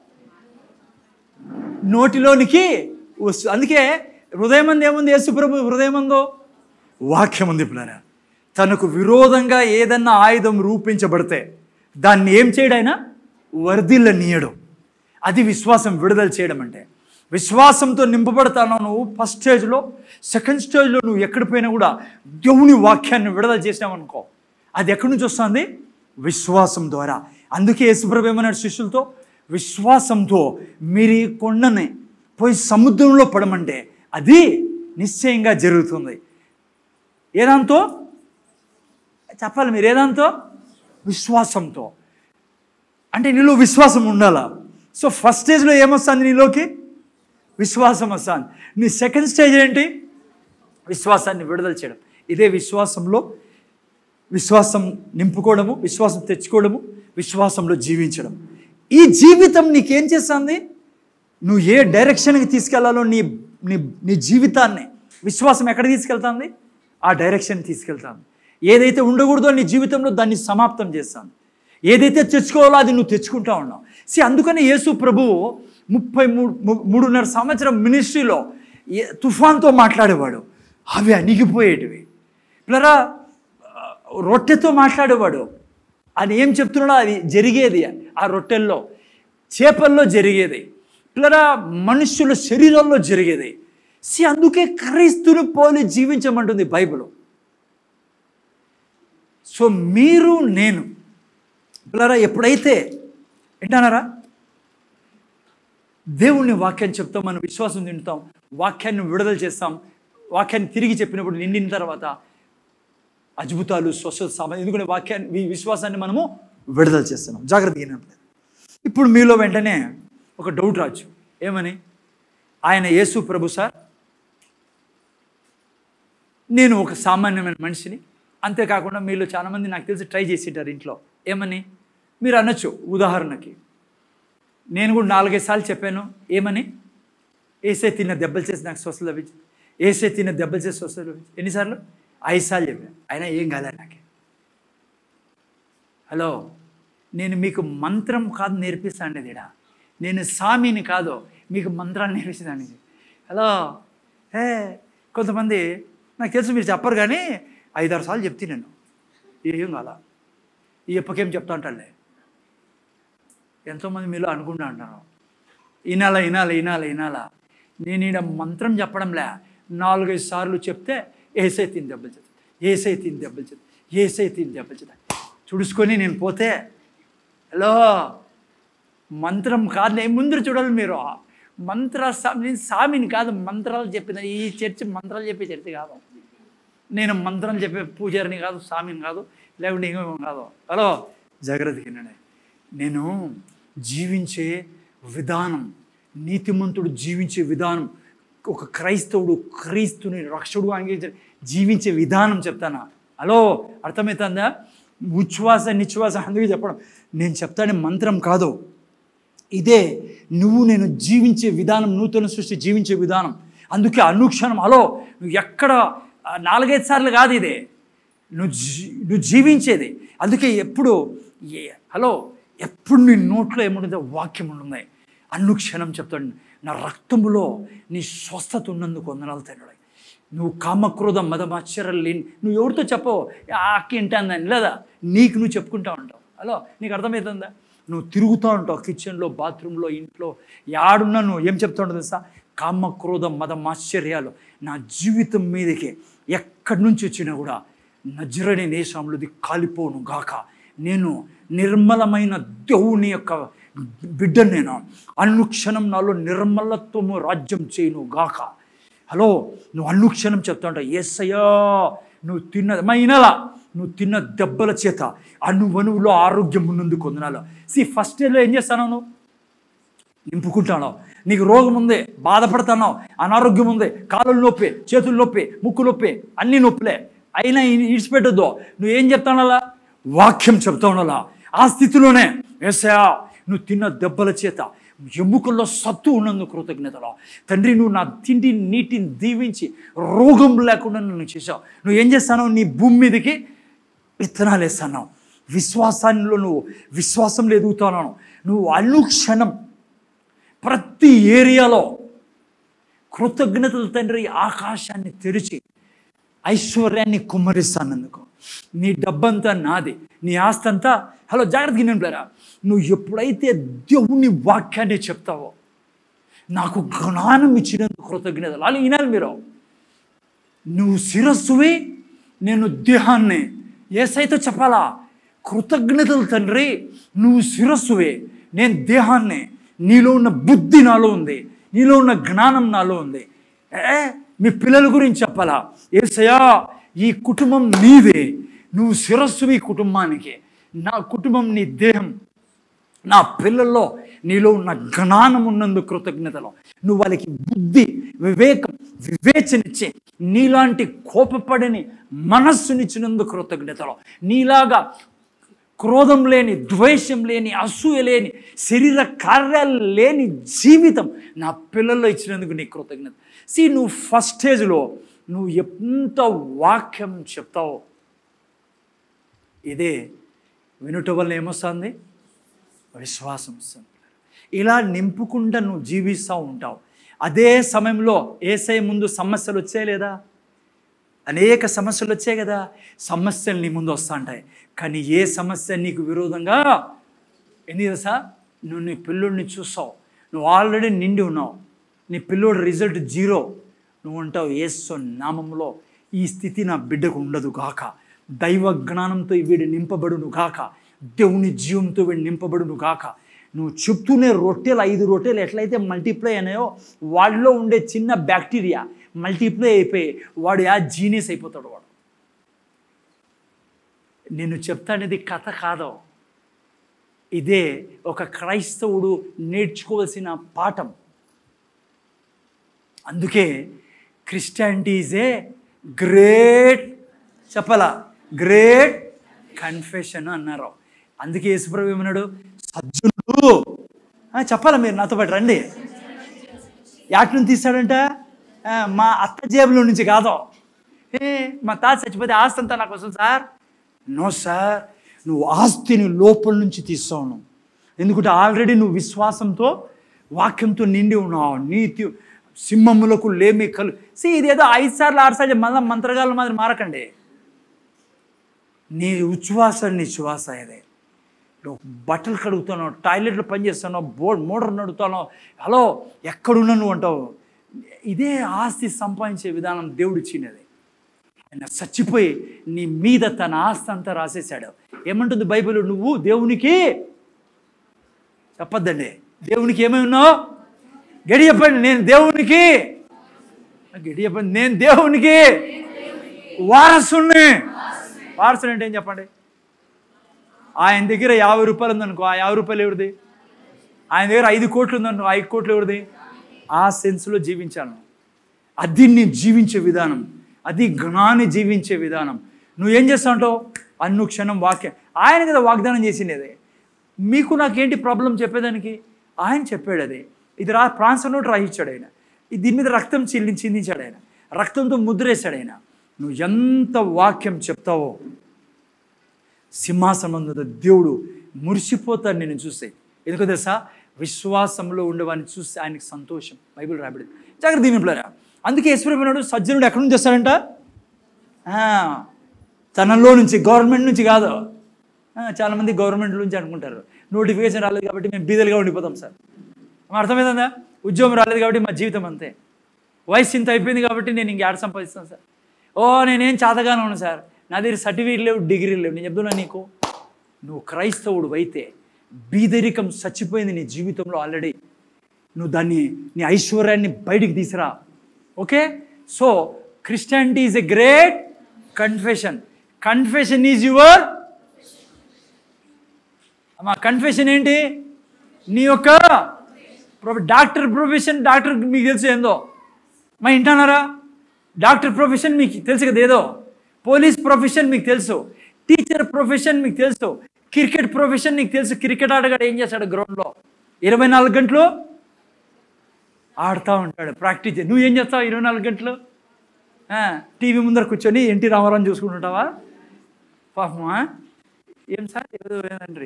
నోటిలోనికి వస్తు. అందుకే హృదయమందు ఏముంది? యేసుప్రభు హృదయమందు వాక్యం ఉంది పిల్లరా. తనకు విరోధంగా ఏదన్నా ఆయుధం రూపించబడితే దాన్ని ఏం చేయడం? ఆయన వర్ధిల్లనీయడం. అది విశ్వాసం విడుదల చేయడం అంటే. విశ్వాసంతో నింపబడతాను నువ్వు ఫస్ట్ స్టేజ్లో. సెకండ్ స్టేజ్లో నువ్వు ఎక్కడ పోయినా కూడా దేవుని వాక్యాన్ని విడుదల చేసినావనుకో, అది ఎక్కడి నుంచి వస్తుంది? విశ్వాసం ద్వారా. అందుకే యేసుప్రభు ఏమన్నాడు శిష్యులతో? విశ్వాసంతో మీరు ఈ కొండని పోయి సముద్రంలో పడమంటే అది నిశ్చయంగా జరుగుతుంది. ఏదాంతో చెప్పాలి మీరు? ఏదాంతో? విశ్వాసంతో. అంటే నీలో విశ్వాసం ఉండాలా. సో ఫస్ట్ స్టేజ్లో ఏమొస్తుంది నీలోకి? విశ్వాసం వస్తుంది. నీ సెకండ్ స్టేజ్ ఏంటి? విశ్వాసాన్ని విడుదల చేయడం. ఇదే విశ్వాసంలో విశ్వాసం నింపుకోవడము, విశ్వాసం తెచ్చుకోవడము, విశ్వాసంలో జీవించడం. ఈ జీవితం నీకేం చేస్తుంది? నువ్వు ఏ డైరెక్షన్కి తీసుకెళ్లాలో నీ నీ నీ జీవితాన్ని విశ్వాసం ఎక్కడ తీసుకెళ్తుంది? ఆ డైరెక్షన్ తీసుకెళ్తాను. ఏదైతే ఉండకూడదో నీ జీవితంలో దాన్ని సమాప్తం చేస్తాను. ఏదైతే తెచ్చుకోవాలో అది నువ్వు తెచ్చుకుంటా ఉన్నావు. సి అందుకని యేసు ప్రభువు ముప్పై మూడు మూడున్నర సంవత్సరం మినిస్ట్రీలో తుఫాన్తో మాట్లాడేవాడు, అవి అణిగిపోయేటివి. పిల్లరా, రొట్టెతో మాట్లాడేవాడు, అది ఏం చెప్తున్నాడో అది జరిగేది. ఆ రొట్టెల్లో, చేపల్లో జరిగేది. పిల్లరా, మనుష్యుల శరీరంలో జరిగేది. సి అందుకే క్రీస్తుని పోలి జీవించమంటుంది బైబిల్. సో మీరు నేను పిల్లరా ఎప్పుడైతే వింటానారా దేవుని వాక్యాన్ని చెప్తాం, మనం విశ్వాసం తింటాం, వాక్యాన్ని విడుదల చేస్తాం. వాక్యాన్ని తిరిగి చెప్పినప్పుడు నిండిన తర్వాత అద్భుతాలు, స్వస్థత సామాన్యం. ఎందుకంటే వాక్యాన్ని విశ్వాసాన్ని మనము విడుదల చేస్తున్నాం. జాగ్రత్తగా. ఇప్పుడు మీలో వెంటనే ఒక డౌట్ రావచ్చు. ఏమని? ఆయన యేసు ప్రభు సార్, నేను ఒక సామాన్యమైన మనిషిని, అంతేకాకుండా మీలో చాలామంది నాకు తెలిసి ట్రై చేసింటారు ఇంట్లో. ఏమని మీరు అనొచ్చు. ఉదాహరణకి నేను కూడా నాలుగైదు సార్లు చెప్పాను. ఏమని? ఏసే తిన్న దెబ్బలు చేసి నాకు స్వస్థత లభించింది, ఏసే తిన్న దెబ్బలు చేసి స్వస్థత లభించింది. ఎన్నిసార్లు? ఐదు సార్లు చెప్పాను. అయినా ఏం కాలే నాకే. హలో, నేను మీకు మంత్రం కాదు నేర్పిస్తాను ఇడా, నేను సామిని కాదు మీకు మంత్రాలు నేర్పిస్తాను. హలో, ఏ కొంతమంది నాకు తెలుసు మీరు చెప్పరు కానీ ఐదారు సార్లు చెప్తే నేను ఏం కాల, ఈ ఎప్పకేం చెప్తా ఉంటానులే. ఎంతోమంది మీలో అనుకుంటా అంటారు, వినాలా వినాలా వినాలా వినాలా. నేను ఈడ మంత్రం చెప్పడంలే, నాలుగైదు సార్లు చెప్తే ఏసై తిని దెబ్బలు చెప్తా, ఏసై తిని దెబ్బలు చెప్తా, ఏసై తిని దెబ్బలు చెప్తా చుడుచుకొని నేను పోతే. హలో, మంత్రం కాదు, నేను ముందు చూడాలి మీరు. మంత్ర నేను సామిని కాదు, మంత్రాలు చెప్పిన ఈ చర్చి మంత్రాలు చెప్పే చర్చి కాదు. నేను మంత్రం చెప్పే పూజారిని కాదు, స్వామిని కాదు, లేకుంటే ఇంకో కాదు. హలో, జాగ్రత్తగా వినండి. నేను జీవించే విధానం, నీతిమంతుడు జీవించే విధానం, ఒక క్రైస్తవుడు క్రీస్తుని రక్షకుడు అంగీకరించే జీవించే విధానం చెప్తానా? హలో, అర్థమవుతుందా? ఉచ్ఛ్వాస నిశ్వాస అందుకే చెప్పడం. నేను చెప్తానే మంత్రం కాదు, ఇదే నువ్వు నేను జీవించే విధానం, నూతన సృష్టి జీవించే విధానం. అందుకే అనుక్షణం, హలో, నువ్వు ఎక్కడ నాలుగైదు సార్లు కాదు, ఇదే నువ్వు జీ నువ్వు జీవించేది. అందుకే ఎప్పుడు ఏ హలో ఎప్పుడు నీ నోట్లో ఏముంటుందో వాక్యం ఉంటుంది. అనుక్షణం చెప్తాడు, నా రక్తములో నీ స్వస్థత ఉన్నందుకు వందనాలు తండ్రి. నువ్వు కామక్రోధ మదమాశ్చర్యాలు లేని నువ్వు ఎవరితో చెప్పవు, అక్క ఏంటందని లేదా, నీకు నువ్వు చెప్పుకుంటా ఉంటావు. హలో, నీకు అర్థమవుతుందా? నువ్వు తిరుగుతూ ఉంటావు కిచెన్లో, బాత్రూంలో, ఇంట్లో, యాడున్నా నువ్వు ఏం చెప్తా ఉంటావు తెలుసా? కామక్రోధ మదమాశ్చర్యాలు నా జీవితం మీదకి ఎక్కడి నుంచి వచ్చినా కూడా నజరేయుని యేసునామములో కాలిపోను గాక. నేను నిర్మలమైన దేవుని యొక్క బిడ్డను, నేను అనుక్షణం నాలో నిర్మలత్వము రాజ్యం చేయను గాక. హలో, నువ్వు అనుక్షణం చెప్తా ఉంటావు, యేసయ్యా నువ్వు తిన్న మైనలా నువ్వు తిన్న దెబ్బల చేత అణువణువులో ఆరోగ్యం ఉన్నందుకు వందనాలు. సి ఫస్ట్ ఇయర్లో ఏం చేస్తాను? నువ్వు నింపుకుంటాను. నీకు రోగం ఉంది, బాధపడుతున్నావు, అనారోగ్యం ఉంది, కాళ్ళు నొప్పి, చేతులు నొప్పి, ముక్కు నొప్పి, అన్నీ నొప్పులే, అయినా ఇడిచిపెట్టద్దు. నువ్వేం చెప్తాను? అలా వాక్యం చెప్తా ఉండాలా. ఆ స్థితిలోనే యేసయ్యా నువ్వు తిన్న దెబ్బల చేత ఎముకల్లో సత్తు ఉన్నందుకు కృతజ్ఞతలు తండ్రి. నువ్వు నా తిండి నీటిని దీవించి రోగం లేకుండా నన్ను చేసావు. నువ్వు ఏం చేస్తావు? నీ భూమి మీదకి విత్తనాలు వేస్తున్నావు. విశ్వాసాల్లో నువ్వు విశ్వాసంలో ఎదుగుతున్నావు. నువ్వు అనుక్షణం ప్రతి ఏరియాలో కృతజ్ఞతలు తండ్రి. ఆకాశాన్ని తెరిచి ఐశ్వర్యాన్ని కుమ్మరిస్తానందుకు. నీ డబ్బంతా నాది, నీ ఆస్తి అంతా. హలో, జాగ్రత్తగా నేను ప్లేరా, నువ్వు ఎప్పుడైతే దేవుని వాక్యాన్ని చెప్తావో, నాకు జ్ఞానం ఇచ్చినందుకు కృతజ్ఞతలు. అలా వినాలి మీరు. నువ్వు శిరస్సువి, నేను దేహాన్ని. యేసయ్యతో చెప్పాలా? కృతజ్ఞతలు తండ్రి, నువ్వు శిరస్సువే, నేను దేహాన్ని. నీలో ఉన్న బుద్ధి నాలో ఉంది, నీలో ఉన్న జ్ఞానం నాలో ఉంది. ఏ మీ పిల్లల గురించి చెప్పాలా? యేసయ్యా ఈ కుటుంబం నీదే, నువ్వు శిరస్సువి కుటుంబానికి. నా కుటుంబం నీ దేహం. నా పిల్లల్లో నీలో ఉన్న జ్ఞానం ఉన్నందుకు కృతజ్ఞతలు. నువ్వు వాళ్ళకి బుద్ధి, వివేకం, వివేచనిచ్చి నీలాంటి కోపపడని మనస్సునిచ్చినందుకు కృతజ్ఞతలు. నీలాగా క్రోధం లేని, ద్వేషం లేని, అసూయ లేని, శరీర కార్యాలు లేని జీవితం నా పిల్లల్లో ఇచ్చినందుకు నీ కృతజ్ఞత. సి నువ్వు ఫస్ట్ స్టేజ్లో నువ్వు ఎంత వాక్యం చెప్తావో, ఇదే వినుట వల్ల ఏమొస్తుంది? విశ్వాసం వస్తుంది. ఇలా నింపుకుండా నువ్వు జీవిస్తూ ఉంటావు. అదే సమయంలో యేసయ్య ముందు సమస్యలు వచ్చాయి లేదా? అనేక సమస్యలు వచ్చాయి కదా. సమస్యలు నీ ముందు వస్తూ ఉంటాయి, కానీ ఏ సమస్య నీకు విరోధంగా ఎన్ని తెలుసా? నువ్వు నీ పిల్లోడిని చూస్తావు, నువ్వు ఆల్రెడీ నిండి ఉన్నావు, నీ పిల్లోడి రిజల్ట్ జీరో. నువ్వు ఉంటావు, యేసు నామములో ఈ స్థితి నా బిడ్డకు ఉండదు గాక, దైవ జ్ఞానంతో వీడు నింపబడును గాక, దేవుని జీవంతో వీడు నింపబడును గాక. నువ్వు చెప్తూనే రొట్టెలు, ఐదు రొట్టెలు ఎట్లయితే మల్టిప్లై అయినాయో, వాడిలో ఉండే చిన్న బ్యాక్టీరియా మల్టిప్లై అయిపోయి వాడు ఆ జీనియస్ అయిపోతాడు. వాడు నేను చెప్తానేది కథ కాదు, ఇదే ఒక క్రైస్తవుడు నేర్చుకోవాల్సిన పాఠం. అందుకే క్రిస్టియానిటీ ఈజ్ ఏ గ్రేట్, చెప్పాలా, గ్రేట్ కన్ఫెషన్ అన్నారు. అందుకే యేసుప్రభు ఏమన్నాడు? సజ్జనులు చెప్పాలా, మీరు నాతో పాటు రండి. యాటి నుంచి తీస్తాడంట? మా అత్త జేబులో నుంచి కాదు. ఏ మా తాత చచ్చిపోతే ఆస్తి అంతా నాకు వస్తుంది సార్. నో సార్, నువ్వు ఆస్తిని లోపల నుంచి తీస్తావు. ఎందుకంటే ఆల్రెడీ నువ్వు విశ్వాసంతో, వాక్యంతో నిండి ఉన్నావు. నీతి సింహములకు లేమి కలు సి ఇదేదో ఐదు సార్లు ఆరు సార్లు మళ్ళీ మంత్రగాల మాదిరి మారకండి. నీ ఉచ్ఛ్వాస నీ శ్వాస ఇదే. నువ్వు బట్టలు కడుగుతున్నావు, టాయిలెట్లో పనిచేస్తున్నావు, బోర్డ్ మోటార్ నడుపుతున్నావు, హలో ఎక్కడున్నా నువ్వు అంటావు. ఇదే ఆస్తి సంపాదించే విధానం దేవుడు ఇచ్చినది. ఆయన చచ్చిపోయి నీ మీద తన ఆస్తి అంతా రాసేసాడు. ఏమంటుంది బైబిల్? నువ్వు దేవునికి చెప్పద్దండి, దేవునికి ఏమై ఉన్నావు? గడి చెప్పండి, నేను దేవునికి. గడి చెప్పండి, నేను దేవునికి వారసుని. వారసుని అంటే ఏం చెప్పండి? ఆయన దగ్గర యాభై రూపాయలు ఉందనుకో, ఆ యాభై రూపాయలు ఎవరిది? ఆయన దగ్గర ఐదు కోట్లు ఉందనుకో, ఐదు కోట్లు ఎవరిది? ఆ సెన్స్లో జీవించాను. అది నేను జీవించే విధానం, అది జ్ఞాని జీవించే విధానం. నువ్వేం చేస్తావు? అనుక్షణం వాక్యం. ఆయన కదా వాగ్దానం చేసినది. మీకు నాకేంటి ప్రాబ్లం చెప్పేదానికి? ఆయన చెప్పాడు. అది ఇది రా ప్రాన్సర్ నోట్ రాయించాడు ఆయన. దీని మీద రక్తం చిల్లి చిందించాడు ఆయన, రక్తంతో ముద్రేశాడు ఆయన. నువ్వు ఎంత వాక్యం చెప్తావో సింహాసనం దేవుడు మురిసిపోతాడు నేను చూస్తే. ఎందుకో తెలుసా? విశ్వాసంలో ఉండేవాడిని చూస్తే ఆయనకి సంతోషం. బైబిల్ రాబడింది. జాగ్రత్త దీనిప్లరా. అందుకే యేసుప్రభువు సజ్జనుడు ఎక్కడి నుంచి వస్తాడంట? తనలో నుంచి, గవర్నమెంట్ నుంచి కాదు. చాలామంది గవర్నమెంట్ నుంచి అనుకుంటారు నోటిఫికేషన్ రాలేదు కాబట్టి మేము బీదలుగా ఉండిపోతాం సార్. అర్థమైందా? ఉద్యోగం రాలేదు కాబట్టి మా జీవితం అంతే. వయసు ఇంత అయిపోయింది కాబట్టి నేను ఇంక ఏడ సంపాదిస్తాను సార్. ఓ నేనేం చాతగానే ఉన్నాను సార్, నా దగ్గర సర్టిఫికేట్ లేవు, డిగ్రీ లేవు. నేను చెప్తున్నా నీకు, నువ్వు క్రైస్తవుడు అయితే బీదరికం చచ్చిపోయింది నీ జీవితంలో ఆల్రెడీ. నువ్వు దాన్ని, నీ ఐశ్వర్యాన్ని బయటికి తీసిరా. Okay? So Christianity is a great confession. Confession is your. మా కన్ఫెషన్ ఏంటి? నీ యొక్క డాక్టర్ ప్రొఫెషన్. డాక్టర్ మీకు తెలుసు ఏందో, మా ఇంటన్నారా? డాక్టర్ ప్రొఫెషన్ మీకు తెలుసు కదా ఏదో. పోలీస్ ప్రొఫెషన్ మీకు తెలుసు, టీచర్ ప్రొఫెషన్ మీకు తెలుసు, క్రికెట్ ప్రొఫెషన్ నీకు తెలుసు. క్రికెట్ ఆడగాడు ఏం చేస్తాడు? గ్రౌండ్లో ఇరవై నాలుగు గంటలు ఆడుతూ ఉంటాడు, ప్రాక్టీస్. నువ్వేం చేస్తావు ఇరవై నాలుగు గంటలు? టీవీ ముందర కూర్చొని ఎన్టీ రామారావు చూసుకుంటుంటావా? పాపమా ఏం సార్ ఏదండి?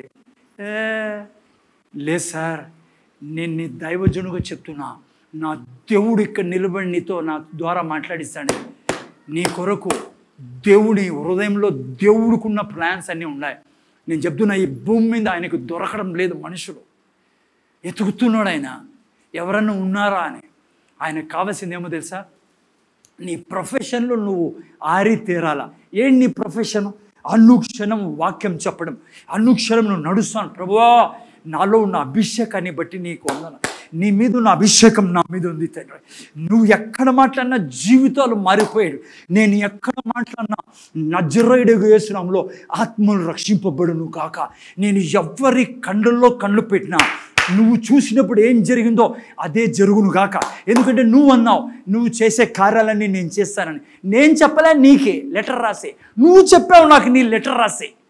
లేదు సార్, నేను నీ దైవజనుగా చెప్తున్నా, నా దేవుడు ఇక్కడ నిలబడి నీతో నా ద్వారా మాట్లాడిస్తాడు. నీ కొరకు దేవుడి హృదయంలో దేవుడికున్న ప్లాన్స్ అన్నీ ఉన్నాయి. నేను చెప్తున్నా, ఈ భూమి మీద ఆయనకు దొరకడం లేదు. మనుషులు ఎతుకుతున్నాడు ఆయన, ఎవరన్నా ఉన్నారా అని. ఆయనకు కావాల్సిందేమో తెలుసా? నీ ప్రొఫెషన్లో నువ్వు ఆరి తీరాలా. ఏంటి నీ ప్రొఫెషన్? అనుక్షణం వాక్యం చెప్పడం, అనుక్షణం నువ్వు నడుస్తాను. ప్రభువా, నాలో ఉన్న అభిషేకాన్ని బట్టి నీకు వందన. నీ మీద ఉన్న అభిషేకం నా మీద ఉంది తండ్రి. నువ్వు ఎక్కడ మాట్లాడినా జీవితాలు మారిపోయాడు. నేను ఎక్కడ మాట్లాడినా నజరేయుడు యేసు నామములో ఆత్మలు రక్షింపబడును కాక. నేను ఎవ్వరి కండ్లలో కళ్ళు పెట్టినా నువ్వు చూసినప్పుడు ఏం జరిగిందో అదే జరుగును గాక. ఎందుకంటే నువ్వు అన్నావు, నువ్వు చేసే కార్యాలన్నీ నేను చేస్తానని. నేను చెప్పలే, నీకే లెటర్ రాసే. నువ్వు చెప్పావు నాకు, నీ లెటర్ రాసే.